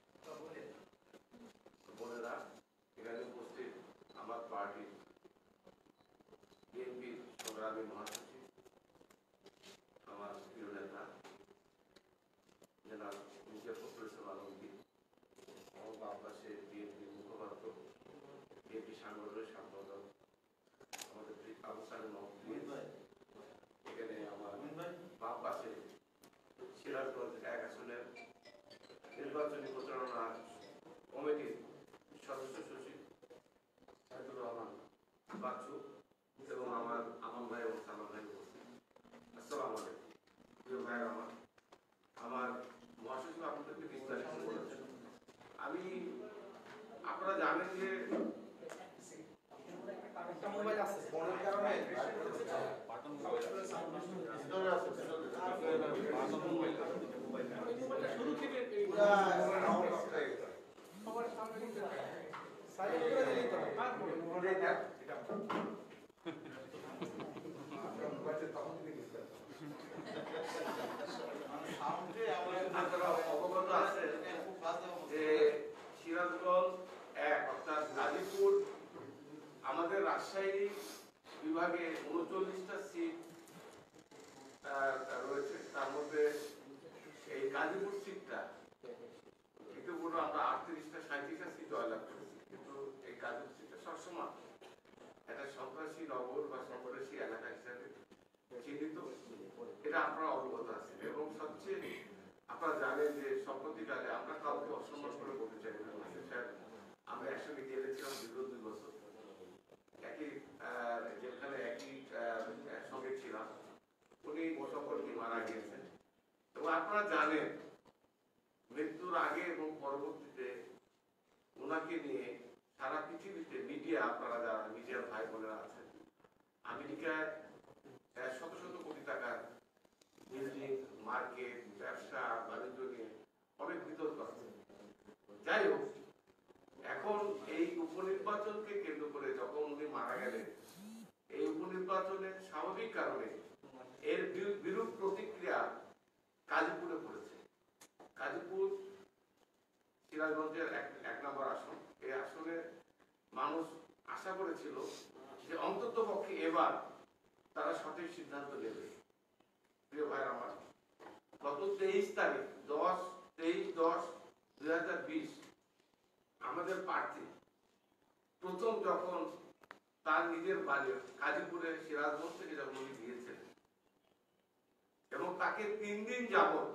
বোনেরা, এখানে উপস্থিত আমার পার্টির বিএনপির সংগ্রামী মহাসচিব, আমার প্রিয় নেতা জেনারেল মির্জা ফখরুল ইসলাম আলমগীর, আমার বাম পাশে বিএনপির মুখপাত্র, বিএনপি সাংগঠনিক সম্পাদক আমাদের আবু সালেম মহম্মদ, এখানে আমার বাম পাশে সিরাজগঞ্জ এক আসনের নির্বাচনী প্রচারণা কমিটির সদস্য সচিব সাইদুর রহমান বাচ্চু এবং আমার আমার ভাই এবং সালাম ভাই উপস্থিত। আসসালামু আলাইকুম প্রিয় ভাইয়ের, আমার আমার মহাসচিব আপনাদেরকে বিস্তারিত বলেছেন। আমি আপনারা জানেন যে শুরু থেকে আপনারা অবগত আছেন যে সিরাজগঞ্জ এক অর্থাৎ গাজীপুর আমাদের রাজশাহী বিভাগে উনচল্লিশটা সিট রয়েছে। তার মধ্যে এই গাজীপুর সিটটা ইতিপূর্বে আমরা আটত্রিশটা সাঁত্রিশটা সিট জয়লাভ করেছি, কিন্তু এই গাজীপুর সিটটা সবসময় একটা সন্ত্রাসী নগর বা সন্ত্রাসী এলাকা হিসাবে চিহ্নিত, এটা আপনারা অবগত আছেন। এবং সবচেয়ে আপনারা জানেন যে সম্প্রতিকালে আমরা কাউকে অসম্মান করে বলতে চাই না, আমরা একসঙ্গে জেলেছিলাম দীর্ঘ দুই বছর, একই যেখানে একই সঙ্গে ছিলাম, উনি সকলকে মারা গিয়েছেন। এবং আপনারা জানেন মৃত্যুর আগে এবং পরবর্তীতে ওনাকে নিয়ে সারা পৃথিবীতে মিডিয়া, আপনারা যারা মিডিয়ার ভাই বোনেরা আছেন, আমেরিকায় শত শত কোটি টাকার বিল্ডিং, মার্কেট, ব্যবসা বাণিজ্য নিয়ে অনেক বিতর্ক আছে। যাই হোক, উপনির্বাচনকে কেন্দ্র করে যখন উনি মারা গেলেন, এই উপনির্বাচনের স্বাভাবিক কারণে এর বিরূপ প্রতিক্রিয়া গাজীপুরে পড়েছে। গাজীপুর সিরাজগঞ্জের এক এক নম্বর আসন। এই আসনে মানুষ আশা করেছিল যে অন্তত পক্ষে এবার তারা সঠিক সিদ্ধান্ত নেবে। প্রিয় ভাই আমার, গত তেইশ তারিখ দশ তেইশ দশ দুই হাজার বিশ আমাদের প্রার্থী প্রথম যখন তার নিজের বাড়ি গাজীপুরে সিরাজগঞ্জ থেকে যখন উনি দিয়েছেন এবং তাকে তিন দিন যাবত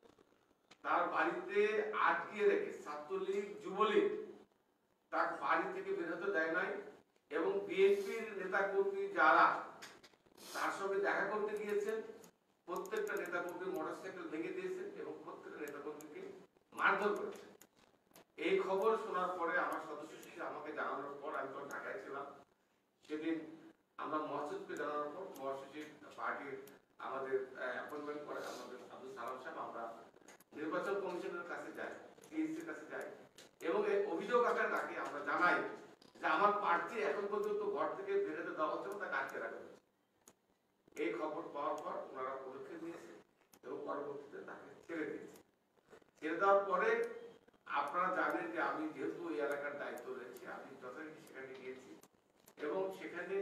তার বাড়িতে আটকে রেখে ছাত্রলীগ যুবলীগ তার বাড়ি থেকে বেরোতে দেয় নাই এবং বিএনপির নেতা কর্মী যারা তার সঙ্গে দেখা করতে গিয়েছেন প্রত্যেকটা নেতা কর্মীর মোটরসাইকেল ভেঙে দিয়েছেন এবং প্রত্যেকটা নেতা কর্মীকে মারধর করেছেন। এই খবর শোনার পরে আমার সদস্য সচিব আমাকে জানানোর পর আমি তখন ঢাকায় ছিলাম। সেদিন আমরা মহাসচিবকে জানানোর পর মহাসচিব পার্টির আমাদের অ্যাপয়েন্টমেন্ট করে আমাদের আব্দুল সালাম সাহেব, আমরা নির্বাচন কমিশনের কাছে যাই, সিএসির কাছে যাই এবং এই অভিযোগ আকারে তাকে আমরা জানাই যে আমার প্রার্থী এখন পর্যন্ত ঘর থেকে বেরোতে দেওয়া হচ্ছে তাকে আটকে রাখা হচ্ছে। এই খবর পাওয়ার পর ওনারা পদক্ষেপ নিয়েছে এবং পরবর্তীতে তাকে ছেড়ে দিয়েছে। ছেড়ে দেওয়ার পরে আপনারা জানেন যে আমি যেহেতু এই এলাকার দায়িত্ব রয়েছে, আমি যথারীতি সেখানে গিয়েছি এবং সেখানে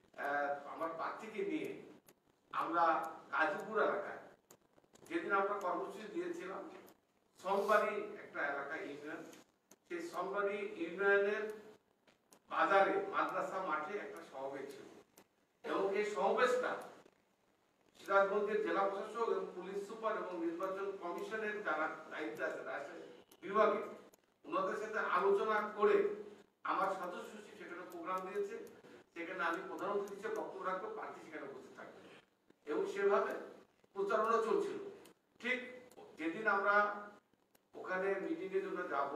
আমার প্রার্থীকে নিয়ে আমরা গাজীপুর এলাকায় যেদিন আমরা কর্মসূচি দিয়েছিলাম সোমবাড়ি একটা এলাকা ইউনিয়ন, সেই সোমবাড়ি ইউনিয়নের বাজারে মাদ্রাসা মাঠে একটা সমাবেশ ছিল এবং এই সমাবেশটা সিরাজগঞ্জের জেলা প্রশাসক এবং পুলিশ সুপার এবং নির্বাচন কমিশনের যারা দায়িত্ব আছে রাজশাহী বিভাগে ওনাদের সাথে আলোচনা করে আমার সদস্য সচিব সেখানে প্রোগ্রাম দিয়েছে। সেখানে আমি প্রধান অতিথি হিসেবে বক্তব্য রাখবো, প্রার্থী সেখানে উপস্থিত থাকবে এবং সেভাবে প্রচারণা চলছিল। ঠিক যেদিন আমরা ওখানে মিটিং এর জন্য যাব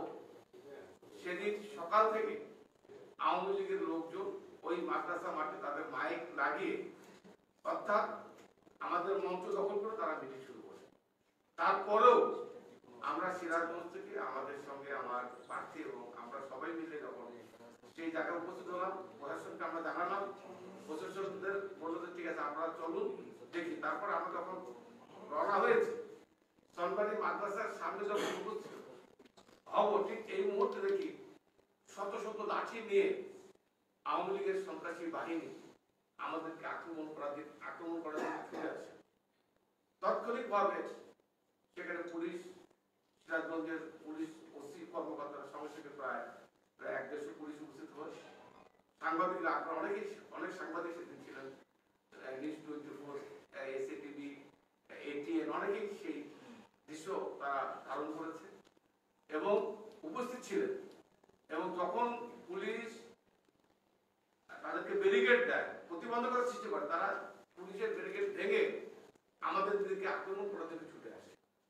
সেদিন সকাল থেকে আওয়ামী লীগের লোকজন ওই মাদ্রাসা মাঠে তাদের মাইক লাগিয়ে অর্থাৎ আমাদের মঞ্চ দখল করে তারা মিটিং শুরু করে। তারপরেও আমরা সিরাজগঞ্জ থেকে আমাদের সঙ্গে আমার প্রার্থী এবং আমরা সবাই মিলে যখন সেই জায়গায় উপস্থিত হলাম, প্রশাসনকে আমরা জানালাম, প্রশাসনদের বললো যে ঠিক আছে আপনারা চলুন দেখি। তারপর আমরা যখন রওনা হয়েছি সনবাড়ি মাদ্রাসার সামনে যখন উপস্থিত হব, ঠিক এই মুহূর্তে দেখি শত শত লাঠি নিয়ে আওয়ামী লীগের সন্ত্রাসী বাহিনী আমাদেরকে আক্রমণ করা আক্রমণ করার জন্য ফিরে আসে। তাৎক্ষণিকভাবে সেখানে পুলিশ, সিরাজগঞ্জের পুলিশ ওসি কর্মকর্তারা সঙ্গে সঙ্গে প্রায় প্রায় এক দেড়শো পুলিশ উপস্থিত হয়। সাংবাদিকরা আপনারা অনেকেই অনেক সাংবাদিক সেদিন ছিলেন, news twenty four, SA TV, ATN, অনেকেই সেই দৃশ্য তারা ধারণ করেছে এবং উপস্থিত ছিলেন। এবং যখন পুলিশ তাদেরকে ব্যারিকেড দেয়, প্রতিবন্ধকতা সৃষ্টি করে, তারা পুলিশের ব্যারিকেড ভেঙে আমাদের দিকে আক্রমণ করার জন্য ছুটে আসে।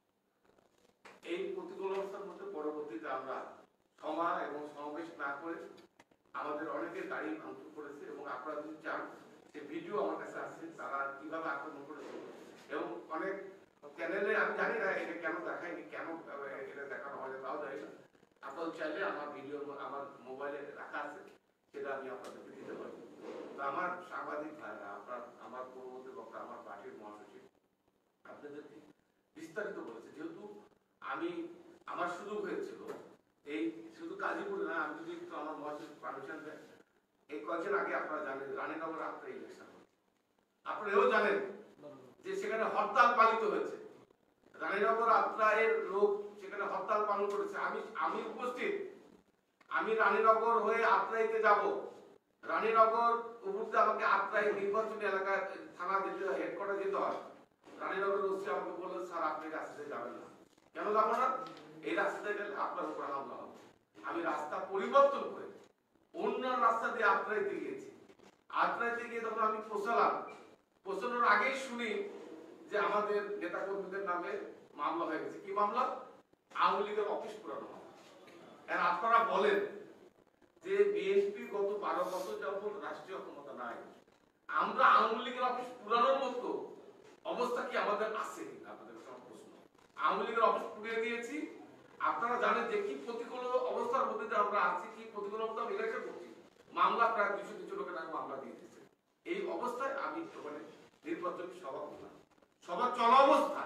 এই প্রতিকূল অবস্থার মধ্যে পরবর্তীতে আমরা ক্ষমা এবং সমাবেশ না করে আমাদের অনেকের গাড়ি ভাঙচুর করেছে এবং আপনারা যদি চান সে ভিডিও আমার কাছে আছে তারা কিভাবে আক্রমণ করেছে এবং অনেক চ্যানেলে আমি জানি না এটা কেন দেখায়নি, কেন এটা দেখানো হয় তাও জানি না। আপনারা চাইলে আমার ভিডিও আমার মোবাইলে রাখা আছে, সেটা আমি আপনাদেরকে দিতে পারি। তো আমার সাংবাদিক ভাইরা, আপনার আমার পূর্ববর্তী বক্তা আমার পার্টির মহাসচিব আপনাদেরকে বিস্তারিত বলেছে। যেহেতু আমি আমার সুযোগ হয়েছিল এই শুধু গাজীপুরে না, আমি যদি একটু আমার মহাসচিব পারমিশন দেয়, এই কয়েকদিন আগে আপনারা জানেন রানীনগরে আপনার ইলেকশন হয়েছে, আপনারা এও জানেন যে সেখানে হরতাল পালিত হয়েছে। রানীনগর আত্রায়ের লোক সেখানে হরতাল পালন করেছে। আমি আমি উপস্থিত, আমি রানীনগর হয়ে আত্রাইতে যাব, রানীনগর উপরতে আমাকে আত্রাই নির্বাচনী এলাকায় থানা যেতে হয়, হেডকোয়ার্টার যেতে হয়। রানীনগরের ওসি আমাকে বললেন স্যার আপনি রাস্তাতে যাবেন না। কেন যাবো না? এই রাস্তাতে গেলে আপনার উপর হামলা হবে। আমি রাস্তা পরিবর্তন করে অন্য রাস্তা দিয়ে আত্রাইতে গিয়েছি। আত্রাইতে গিয়ে যখন আমি পৌঁছালাম, পৌঁছানোর আগেই শুনি যে আমাদের নেতা কর্মীদের নামে মামলা হয়ে গেছে। কি মামলা? আওয়ামী লীগের অফিস পুরানো মামলা। আর আপনারা বলেন যে বিএনপি গত বারো বছর যাবত রাষ্ট্রীয় ক্ষমতা নাই, আমরা আওয়ামী লীগের অফিস পুরানোর মতো অবস্থা কি আমাদের আছে? আপনাদের প্রশ্ন। আওয়ামী লীগের অফিস পুড়িয়ে দিয়েছি, আপনারা জানেন যে কি প্রতিকূল অবস্থার মধ্যে দিয়ে আমরা আছি, কি প্রতিকূল অবস্থা আমরা ইলেকশন করছি। মামলা প্রায় দুইশো তিনশো লোকের আগে মামলা দিয়ে দিচ্ছে। এই অবস্থায় আমি মানে নির্বাচন সভা করলাম, সভা চলা অবস্থায়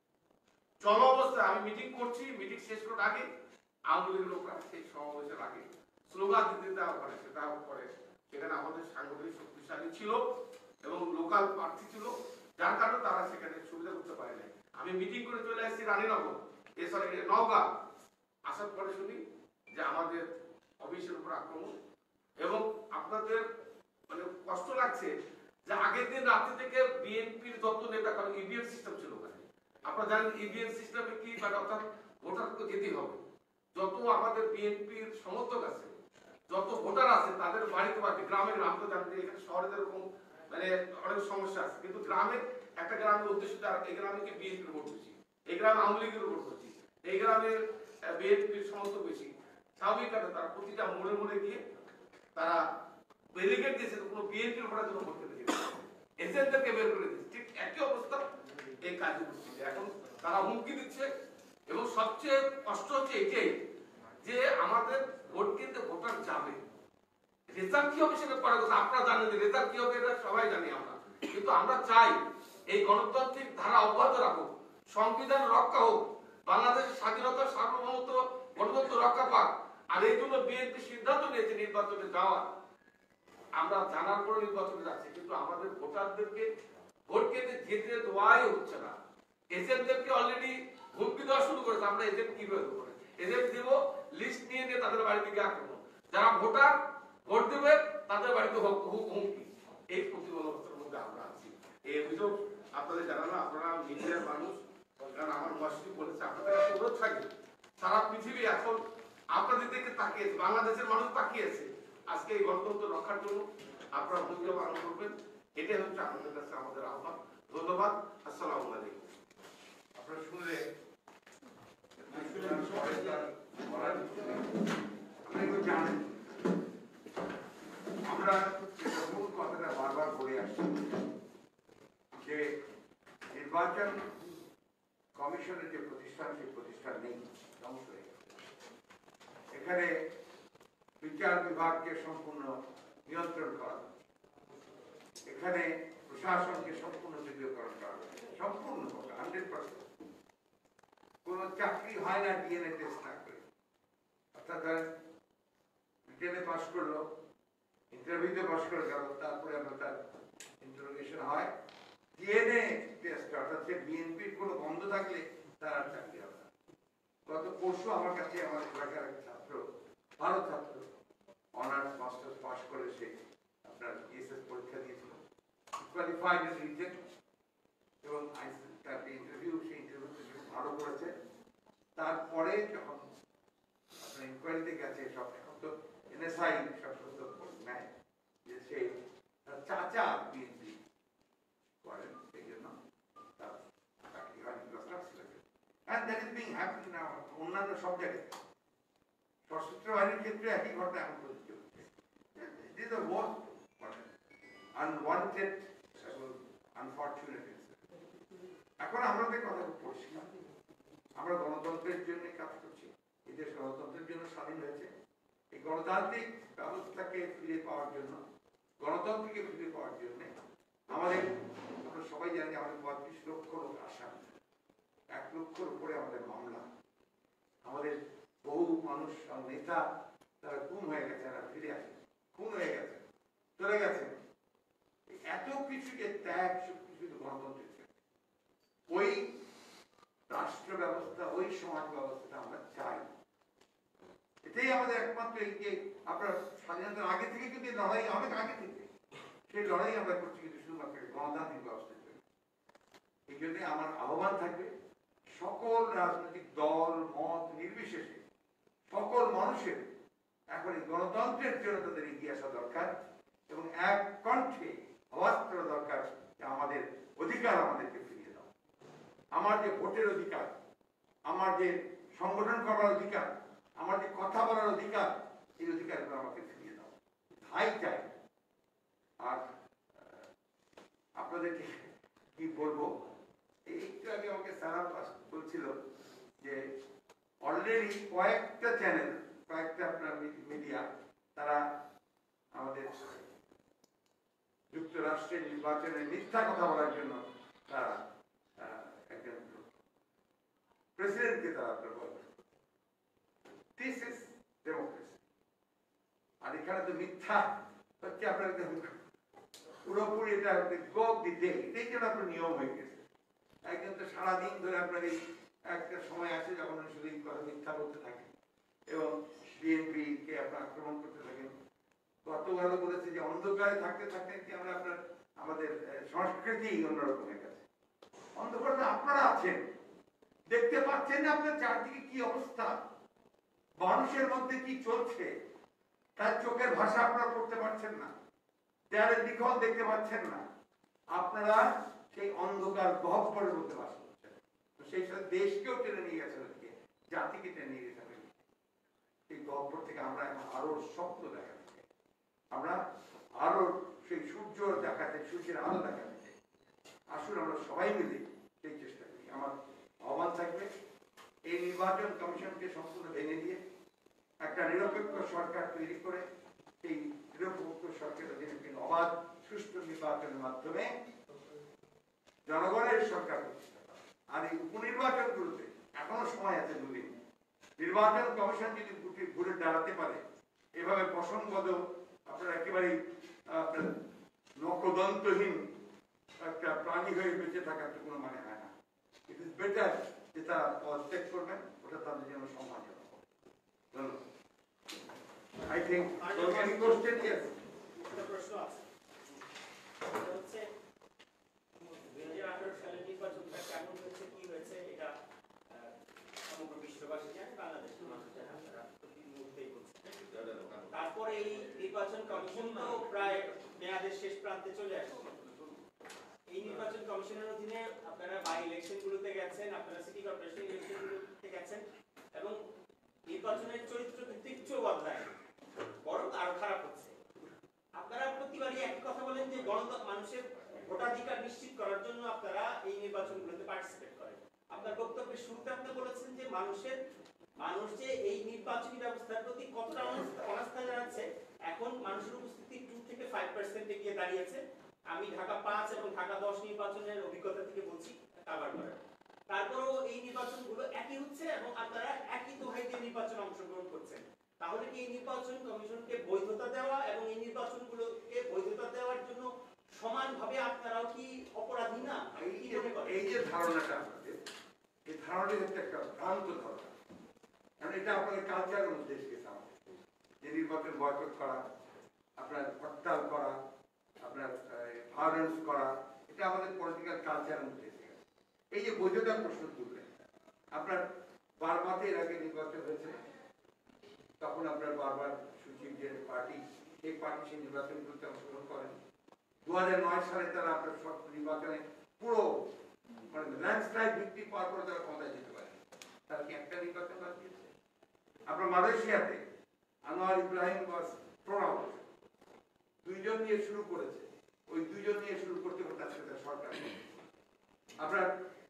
চলা অবস্থায় আমি মিটিং করছি, মিটিং শেষ করার আগে আওয়ামী লীগের লোকরা সেই সমাবেশের আগে স্লোগান দিতে দেওয়া করে, সেটা করে সেখানে আমাদের সাংগঠনিক শক্তিশালী ছিল এবং লোকাল প্রার্থী ছিল, যার কারণে তারা সেখানে সুবিধা করতে পারে নাই। আমি মিটিং করে চলে আসছি রানীনগর, এ সরি নওগাঁ। আসার পরে শুনি যে আমাদের অফিসের উপর আক্রমণ, এবং আপনাদের মানে কষ্ট লাগছে যে আগের দিন রাত্রি থেকে বিএনপির যত নেতা, কারণ ইভিএম সিস্টেম ছিল ওখানে, আপনারা জানেন ইভিএম সিস্টেমে কি, মানে অর্থাৎ ভোটারকে যেতেই হবে। যত আমাদের বিএনপির সমর্থক আছে, যত ভোটার আছে, তাদের বাড়িতে বাড়িতে গ্রামে গ্রাম, তো জানেন এখানে শহরে যেরকম মানে অনেক সমস্যা আছে, কিন্তু গ্রামে একটা গ্রামের উদ্দেশ্য, এই গ্রামে কি বিএনপির ভোট বেশি, এই গ্রামে আওয়ামী লীগের ভোট বেশি, এই গ্রামের বিএনপির সমর্থক বেশি, স্বাভাবিকভাবে তারা প্রতিটা মোড়ে মোড়ে গিয়ে তারা ব্যারিকেড দিয়েছে, কোনো বিএনপির ভোটার জন্য ভোট কেটে দিয়েছে, এজেন্টদেরকে বের করে দিচ্ছে। ঠিক একই অবস্থা এই কাজে উপস্থিত। এখন তারা হুমকি দিচ্ছে, এবং সবচেয়ে কষ্ট হচ্ছে এটাই যে আমাদের ভোট কেন্দ্রে ভোটার যাবে, রেজাল্ট কি হবে সেটা পরে কথা। আপনারা জানেন যে রেজাল্ট কি হবে এটা সবাই জানি আমরা, কিন্তু আমরা চাই এই গণতান্ত্রিক ধারা অব্যাহত রাখুক, সংবিধান রক্ষা হোক, বাংলাদেশের স্বাধীনতা, সার্বভৌমত্ব, গণতন্ত্র রক্ষা পাক। আর এই জন্য বিএনপি সিদ্ধান্ত নিয়েছে নির্বাচনে যাওয়া। আমরা জানার পরে নির্বাচনে যাচ্ছি, কিন্তু আমাদের ভোটারদেরকে ভোট কেন্দ্রে যেতে দেওয়াই হচ্ছে না। এজেন্টদেরকে অলরেডি হুমকি দেওয়া শুরু করেছে। আমরা এজেন্ট কিভাবে দেবো? এজেন্ট দিব, লিস্ট নিয়ে নিয়ে তাদের বাড়িতে গিয়ে আক্রমণ, যারা ভোটার ভোট দেবে তাদের বাড়িতে হুমকি। এই প্রতিকূল অবস্থার মধ্যে আমরা আছি। এই অভিযোগ আপনাদের জানানো, আপনারা মিডিয়ার মানুষ, কারণ আমার মসজিদ বলেছে, আপনাদের অনুরোধ থাকে, সারা পৃথিবী এখন আপনাদের দিকে তাকিয়েছে, বাংলাদেশের মানুষ তাকিয়েছে। আজকে এই গণতন্ত্র রক্ষার জন্য আপনারা ভূমিকা পালন করবেন, এটাই হচ্ছে আমাদের কাছে আমাদের আহ্বান। ধন্যবাদ। আসসালামু আলাইকুম। আপনারা শুনলে জানেন আমরা মূল কথাটা বারবার বলে আসছি যে নির্বাচন কমিশনের যে প্রতিষ্ঠান, সেই প্রতিষ্ঠান নেই, ধ্বংস হয়ে গেছে। এখানে বিচার বিভাগকে সম্পূর্ণ নিয়ন্ত্রণ করা, এখানে প্রশাসনকে সম্পূর্ণ দলীয়করণ করা, সম্পূর্ণ হান্ড্রেড পার্সেন্ট। কোন চাকরি হয় না ডিএনএ টেস্ট না করে। অর্থাৎ রিটেনে পাস করলো, ইন্টারভিউতে পাস করে গেল, তারপরে আমরা তার ইন্টারোগেশন হয়, ডিএনএ টেস্ট, অর্থাৎ সে বিএনপির কোনো বন্ধ থাকলে তার আর চাকরি হবে না। গত পরশু আমার কাছে আমার এলাকার এক ছাত্র, ভালো ছাত্র, অনার্স মাস্টার্স পাস করে সে আপনার ইএসএস পরীক্ষা দিয়েছিল, কোয়ালিফাইড এন্ড রিজেক্ট, এবং তার ইন্টারভিউ, সেই ইন্টারভিউতে ভালো করেছে। তারপরে যখন আপনার ইনকোয়ারিতে গেছে, সব এখন তো এনএসআই সব নেয় যে সে তার চাচা বিএনপি করেন, সেই জন্য তার চাকরি হয়নি, and that is being happening now অন্যান্য সব জায়গায়। সশস্ত্র বাহিনীর ক্ষেত্রে একই ঘটনা এখন প্রযোজ্য হচ্ছে। This is the worst unwanted unfortunate incident. এখন আমাদের কথা খুব পরিষ্কার, আমরা গণতন্ত্রের জন্য কাজ করছি, এই দেশ গণতন্ত্রের জন্য স্বাধীন হয়েছে। এই গণতান্ত্রিক ব্যবস্থাকে ফিরে পাওয়ার জন্য, গণতন্ত্রকে ফিরে পাওয়ার জন্য আমাদের, আমরা সবাই জানি আমাদের পঁয়ত্রিশ লক্ষ লোক আসামি, এক লক্ষর উপরে আমাদের মামলা, আমাদের বহু মানুষ নেতা তারা খুন হয়ে গেছে, তারা ফিরে আসে, খুন হয়ে গেছে, চলে গেছে। এত কিছুকে ত্যাগ শুধু গণতন্ত্রের ক্ষেত্রে, ওই রাষ্ট্র ব্যবস্থা, ওই সমাজ ব্যবস্থাটা আমরা চাই। এটাই আমাদের একমাত্র, এই যে আপনার স্বাধীনতার আগে থেকে কিন্তু লড়াই, অনেক আগে থেকে সেই লড়াই আমরা করছি, কিন্তু শুধুমাত্র গণতান্ত্রিক ব্যবস্থার জন্য। এই জন্য আমার আহ্বান থাকবে সকল রাজনৈতিক দল মত নির্বিশেষে সকল মানুষের এখন এই গণতন্ত্রের জন্য তাদের এগিয়ে আসা দরকার, এবং এক কণ্ঠে আওয়াজ করা দরকার যে আমাদের অধিকার আমাদেরকে ফিরিয়ে দাও। আমার যে ভোটের অধিকার, আমার যে সংগঠন করার অধিকার, আমার যে কথা বলার অধিকার, এই অধিকারগুলো আমাকে ফিরিয়ে দাও, তাই চাই। আর আপনাদেরকে কি বলবো, একটু আগে আমাকে সারা বলছিল যে অলরেডি কয়েকটা চ্যানেল, কয়েকটা আপনার মিডিয়া, তারা আমাদের যুক্তরাষ্ট্রের নির্বাচনে মিথ্যা কথা বলার জন্য তারা একজন প্রেসিডেন্টকে তারা আপনার বলবেন দিস ইজ ডেমোক্রেসি। আর এখানে তো মিথ্যা হচ্ছে আপনার পুরোপুরি এটা গপ দিতে, এটাই যেন আপনার নিয়ম হয়ে গেছে। একজন তো সারাদিন ধরে আপনার এই একটা সময় আছে যখন শুধু এই কথা মিথ্যা বলতে থাকে এবং বিএনপি কে আপনার আক্রমণ করতে থাকেন। গতকালও বলেছে যে অন্ধকারে থাকতে থাকতে কি আমরা আপনার আমাদের সংস্কৃতি অন্যরকম হয়ে গেছে। অন্ধকারে আপনারা আছেন, দেখতে পাচ্ছেন না আপনার চারদিকে কি অবস্থা, মানুষের মধ্যে কি চলছে, তার চোখের ভাষা আপনারা পড়তে পারছেন না, দেয়ালের লিখন দেখতে পাচ্ছেন না, আপনারা সেই অন্ধকার গহ্বরের মধ্যে বাস করছেন। তো সেই সাথে দেশকেও টেনে নিয়ে গেছেন ওদিকে, জাতিকে টেনে নিয়ে গেছেন এই গহ্বর থেকে। আমরা এখন আরো স্বপ্ন দেখা দিতে, আমরা আরো সেই সূর্য দেখাতে, সূর্যের আলো দেখাতে চাই। আসুন আমরা সবাই মিলে সেই চেষ্টা করি। আমার আহ্বান থাকবে এই নির্বাচন কমিশনকে সম্পূর্ণ ভেঙে দিয়ে একটা নিরপেক্ষ সরকার তৈরি করে এই নিরপেক্ষ সরকারের অধীনে অবাধ সুষ্ঠু নির্বাচনের মাধ্যমে জনগণের সরকার প্রতিষ্ঠা করা। আর এই উপনির্বাচনগুলোতে এখনো সময় আছে দুদিন। নির্বাচন কমিশন যদি ঘুরে দাঁড়াতে পারে এভাবে প্রসঙ্গত আপনার একেবারেই আপনার নখদন্তহীন একটা প্রাণী হয়ে বেঁচে থাকার তো কোনো মানে হয় না। ইট ইজ বেটার যে তারা পদত্যাগ করবেন, ওটা তাদের জন্য সম্মানজনক হবে। ধন্যবাদ। I think so any question? Yes. একটা প্রশ্ন আছে, সেটা হচ্ছে দুই হাজার আঠারো সালের নির্বাচনটা কেমন হয়েছে, কি হয়েছে, এটা সমগ্র বিশ্ববাসী জানে, বাংলাদেশের মানুষ জানে, আপনারা প্রতি মুহূর্তেই বলছেন। তারপরে এই নির্বাচন কমিশন তো প্রায় মেয়াদের শেষ প্রান্তে চলে আসছে। এই নির্বাচন কমিশনের অধীনে আপনারা বাই ইলেকশন গুলোতে গেছেন, আপনারা সিটি কর্পোরেশন ইলেকশন গুলোতে গেছেন এবং নির্বাচনের চরিত্র কিন্তু একটু বদলায়, বরং আরো খারাপ হচ্ছে। আপনারা প্রতিবারই একই কথা বলেন যে গণতন্ত্র, মানুষের ভোটাধিকার নিশ্চিত করার জন্য আপনারা এই নির্বাচনগুলোতে পার্টিসিপেট করেন। আপনার বক্তব্যের শুরুতে আপনি বলেছেন যে মানুষের মানুষ যে এই নির্বাচনী ব্যবস্থার প্রতি কতটা অনাস্থা জানাচ্ছে, এখন মানুষের উপস্থিতি টু থেকে ফাইভ পার্সেন্টে গিয়ে দাঁড়িয়েছে। আমি ঢাকা পাঁচ এবং ঢাকা দশ নির্বাচনের অভিজ্ঞতা থেকে বলছি, কাভার করার। তারপরেও এই নির্বাচনগুলো একই হচ্ছে এবং আপনারা একই দোহাই দিয়ে নির্বাচনে অংশগ্রহণ করছেন। তাহলে কি এই নির্বাচন কমিশনকে বৈধতা দেওয়া এবং এই নির্বাচনগুলোকে বৈধতা দেওয়ার জন্য সমানভাবে আপনারাও কি অপরাধী না? এই যে ধারণাটা আপনাদের, এই ধারণাটা হচ্ছে একটা ভ্রান্ত ধারণা। কারণ এটা আপনাদের কালচারের মধ্যে এসে গেছে আমাদের, যে নির্বাচন বয়কট করা, আপনার হরতাল করা, আপনার ভায়োলেন্স করা, এটা আমাদের পলিটিক্যাল কালচারের মধ্যে এসে গেছে। এই যে বৈধতার প্রশ্ন তুললেন, আপনার বারবাতে এর আগে নির্বাচন হয়েছে, তখন আপনার বারবার সুচির যে পার্টি, সেই পার্টি সেই নির্বাচনগুলোতে অংশগ্রহণ করেন। দু হাজার নয় সালে তারা আপনার সব নির্বাচনে পুরো মানে ল্যান্ডস্লাইড ভিত্তি পাওয়ার পরে তারা ক্ষমতায় যেতে পারে। তারা কি একটা নির্বাচন বাদ দিয়েছে? আপনার মালয়েশিয়াতে আনোয়ার ইব্রাহিম বাস প্রণব দুইজন নিয়ে শুরু করেছে, ওই দুইজন নিয়ে শুরু করতে করতে আজকে তার সরকার। আপনার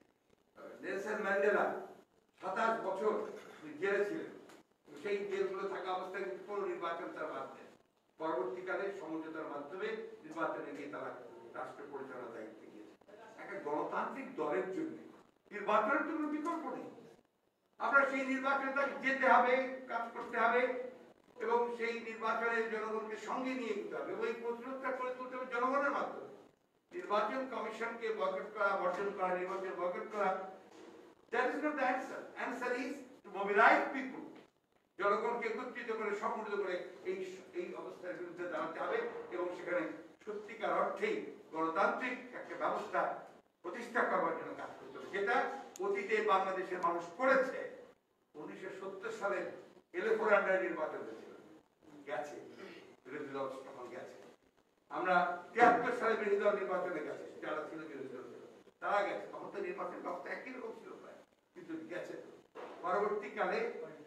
নেলসন ম্যান্ডেলা সাতাশ বছর জেলে ছিলেন, সেই জেলগুলো থাকা অবস্থায় কোনো নির্বাচন তারা বাদ দেন। পরবর্তীকালে সমঝোতার মাধ্যমে নির্বাচনে গিয়ে তারা রাষ্ট্র পরিচালনার দায়িত্বে গিয়েছে। একটা গণতান্ত্রিক দলের জন্য নির্বাচনের জন্য বিকল্প নেই। আপনার সেই নির্বাচনে তাকে যেতে হবে, কাজ করতে হবে এবং সেই নির্বাচনে জনগণকে সঙ্গে নিয়ে যেতে হবে এবং এই প্রতিরোধটা করে তুলতে হবে জনগণের মাধ্যমে। নির্বাচন কমিশনকে বয়কট করা, বর্জন করা, নির্বাচন বয়কট করা, that is not the answer. Answer is to mobilize people. জনগণকে একত্রিত করে, সংগঠিত করে এই এই অবস্থার বিরুদ্ধে দাঁড়াতে হবে এবং সেখানে সত্যিকার অর্থেই গণতান্ত্রিক একটা ব্যবস্থা প্রতিষ্ঠা করবার জন্য কাজ করতে হবে, যেটা অতীতে বাংলাদেশের মানুষ করেছে। উনিশশো সত্তর সালে এলেফোরান্ডার নির্বাচন হয়েছিল, গেছে বিরোধী দল তখন গেছে। আমরা তিয়াত্তর সালে বিরোধী দল নির্বাচনে গেছে, যারা ছিল বিরোধী দল তারা গেছে, তখন তো নির্বাচন ব্যবস্থা একই রকম ছিল প্রায়, কিন্তু গেছে। পরবর্তীকালে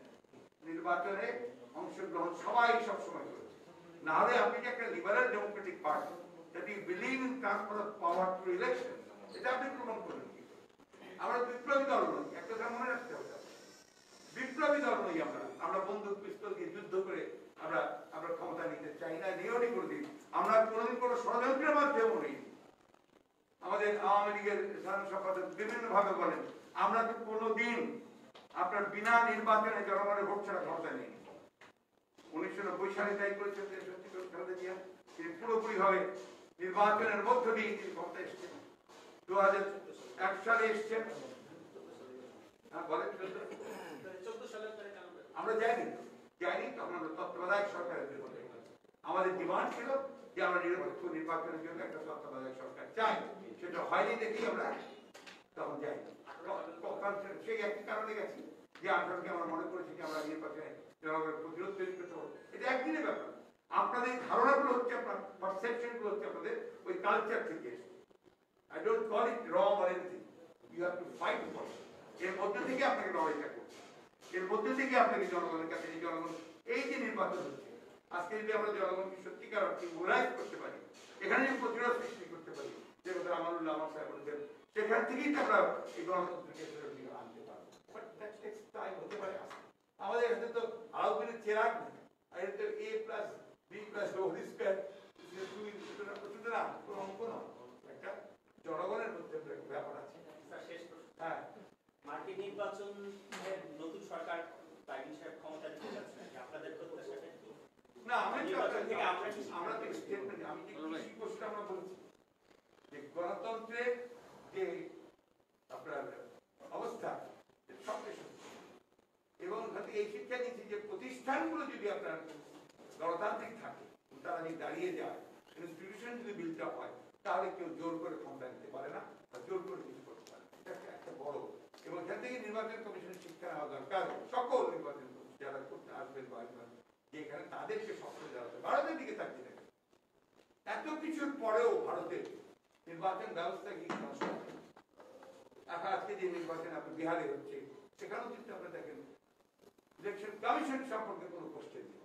নির্বাচনে অংশগ্রহণ সবাই সবসময় করেছে। না হলে আপনি যে একটা liberal democratic party that you believe in transfer of power through election, এটা আপনি প্রমাণ করেন কি? আমরা বিপ্লবী দল নই, একটা কথা মনে রাখতে হবে। বিপ্লবী দল নই আমরা আমরা বন্দুক পিস্তল দিয়ে যুদ্ধ করে আমরা আমরা ক্ষমতা নিতে চাই না, নিয়মই করে দিই। আমরা কোনোদিন কোনো ষড়যন্ত্রের মাধ্যমেও নেই। আমাদের আওয়ামী লীগের সাধারণ সম্পাদক বিভিন্ন ভাবে বলেন আমরা তো কোনোদিন আপনার বিনা নির্বাচনে জনগণের ভোট ছাড়া ক্ষমতা নেই। উনিশশো নব্বই সালে তাই করেছেন তিনি পুরোপুরি ভাবে নির্বাচনের মধ্য দিয়ে তিনি ক্ষমতা এসছেন। দু হাজার এক সালে এসছেন, আমরা যাইনি যাইনি তখন আমরা তত্ত্বাবধায়ক সরকারের জন্য আমাদের ডিমান্ড ছিল যে আমরা নিরপেক্ষ নির্বাচনের জন্য একটা তত্ত্বাবধায়ক সরকার চাই। সেটা হয়নি দেখেই আমরা তখন যাই। সেই একই কারণে গেছি যে আপনাকে আমরা মনে করেছি যে আমরা নির্বাচনে জনগণের প্রতিরোধ তৈরি করতে পারবো। এটা একদিনের ব্যাপার। আপনাদের ধারণাগুলো হচ্ছে আপনার পারসেপশন গুলো হচ্ছে আপনাদের ওই কালচার থেকে এসে। I don't call it wrong or anything. You have to fight for it. এর মধ্যে থেকে আপনাকে লড়াইটা করতে, এর মধ্যে থেকে আপনাকে জনগণের কাছে জনগণ এই যে নির্বাচন হচ্ছে আজকে যদি আমরা জনগণকে সত্যিকার অর্থে মোবিলাইজ করতে পারি, এখানে যদি প্রতিরোধ সৃষ্টি করতে পারি, যে কথা আমানুল্লাহ আমার সাহেব বলেছেন, সেখান থেকেই তো আমরা এই গণতন্ত্রকে আনতে পারবো। বাট দ্যাট টেকস টাইম, হতে পারে। আমাদের এখানে তো আলাউদ্দিনের চেরাগ নেই, আর এটা A plus B plus whole square দুই না কোনো অঙ্ক না, একটা জনগণের মধ্যে একটা ব্যাপার আছে। শেষ প্রশ্ন, হ্যাঁ, মার্কিন নির্বাচন নতুন সরকার বাইডেন সাহেব ক্ষমতা দিতে যাচ্ছেন, আপনাদের প্রত্যাশাটা কি? না আমি তো থেকে আমরা কি আমরা তো স্টেটমেন্ট আমি যে কৃষি কোষটা আমরা বলছি যে গণতন্ত্রের যে আপনার অবস্থা সব কিছু, এবং এই শিক্ষা নিচ্ছি যে প্রতিষ্ঠানগুলো যদি আপনার গণতান্ত্রিক থাকে, তারা যদি দাঁড়িয়ে যায়, ইনস্টিটিউশন যদি বিল্ড আপ হয়, তাহলে কেউ জোর করে ক্ষমতা নিতে পারে না বা জোর করে কিছু করতে পারে। এটা একটা বড়, এবং এখান থেকে নির্বাচন কমিশনের শিক্ষা নেওয়া দরকার। সকল নির্বাচন যারা করতে আসবেন বা যেখানে তাদেরকে সফল জানাতে, ভারতের দিকে থাকতে থাকে এত কিছুর পরেও ভারতের নির্বাচন ব্যবস্থা কি নষ্ট হয়। আজকে যে নির্বাচন আপনি বিহারে হচ্ছে, সেখানেও কিন্তু আপনি দেখেন ইলেকশন কমিশন সম্পর্কে কোনো কোশ্চেন নেই,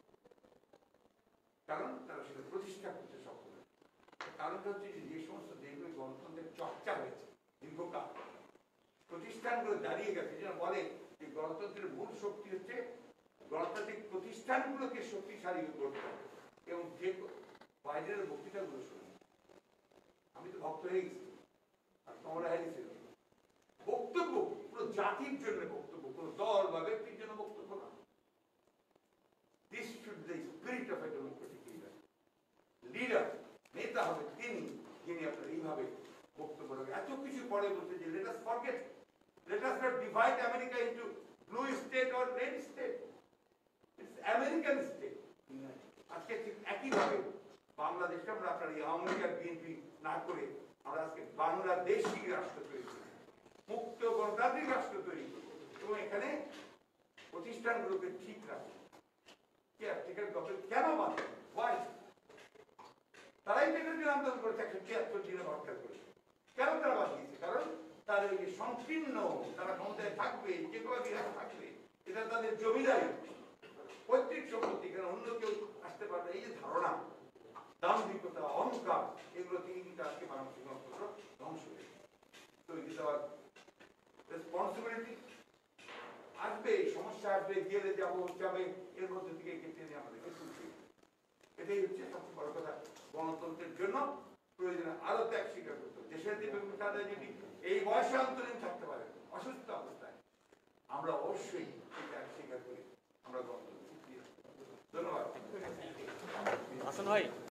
কারণ তারা সেটা প্রতিষ্ঠা করতে সফল হয়। কারণটা হচ্ছে যে যে সমস্ত দেশগুলো গণতন্ত্রের চর্চা হয়েছে দীর্ঘকাল, প্রতিষ্ঠানগুলো দাঁড়িয়ে গেছে, যেন বলে যে গণতন্ত্রের মূল শক্তি হচ্ছে গণতান্ত্রিক প্রতিষ্ঠানগুলোকে শক্তিশালী করতে হবে। এবং যে বাইরের বক্তৃতাগুলো শুনি, আমি তো ভক্ত হয়ে গেছি, আর কমলা হ্যারিসের বক্তব্য পুরো জাতির জন্য বক্তব্য, কোনো দল বা ব্যক্তির জন্য বক্তব্য না। This should the spirit of a democratic leader. Leader নেতা হবে তিনি, যিনি আপনার এইভাবে বক্তব্য রাখবেন। এত কিছু পরে বলতে যে let us forget, let us not divide America into blue state or red state, it's American state. আজকে ঠিক একইভাবে বাংলাদেশে আমরা আপনার এই আমেরিকার বিএনপি না করে আমরা আজকে বাংলাদেশি রাষ্ট্র তৈরি করি, মুক্ত গণতান্ত্রিক রাষ্ট্র তৈরি করি, এবং এখানে প্রতিষ্ঠানগুলোকে ঠিক রাখি। কেন বাঁধে? তারাই টেকের আন্দোলন করেছে একশো তিয়াত্তর দিনে হরতাল করেছে। কেন তারা বাদ দিয়েছে? কারণ তার এই সংকীর্ণ, তারা ক্ষমতায় থাকবে, যে কোনো বিহার থাকবে, এটা তাদের জমিদারি, পৈতৃক সম্পত্তি, এখানে অন্য কেউ আসতে পারবে, এই যে ধারণা, দাম্ভিকতা, অহংকার, এগুলো থেকে কিন্তু আজকে মানসিক গণতন্ত্র ধ্বংস হয়েছে। তো রেসপন্সিবিলিটি আসবে, সমস্যা আসবে, জেলে যাবো যাবে, এর মধ্যে থেকে কেটে নিয়ে আমাদেরকে তুলতে, এটাই হচ্ছে সবচেয়ে বড় কথা। গণতন্ত্রের জন্য প্রয়োজনে আরো ত্যাগ স্বীকার করতে হবে। দেশের তারা যদি এই বয়সে অন্তরীণ থাকতে পারে অসুস্থ অবস্থায়, আমরা অবশ্যই এই ত্যাগ স্বীকার করি, আমরা গণতন্ত্র। ধন্যবাদ।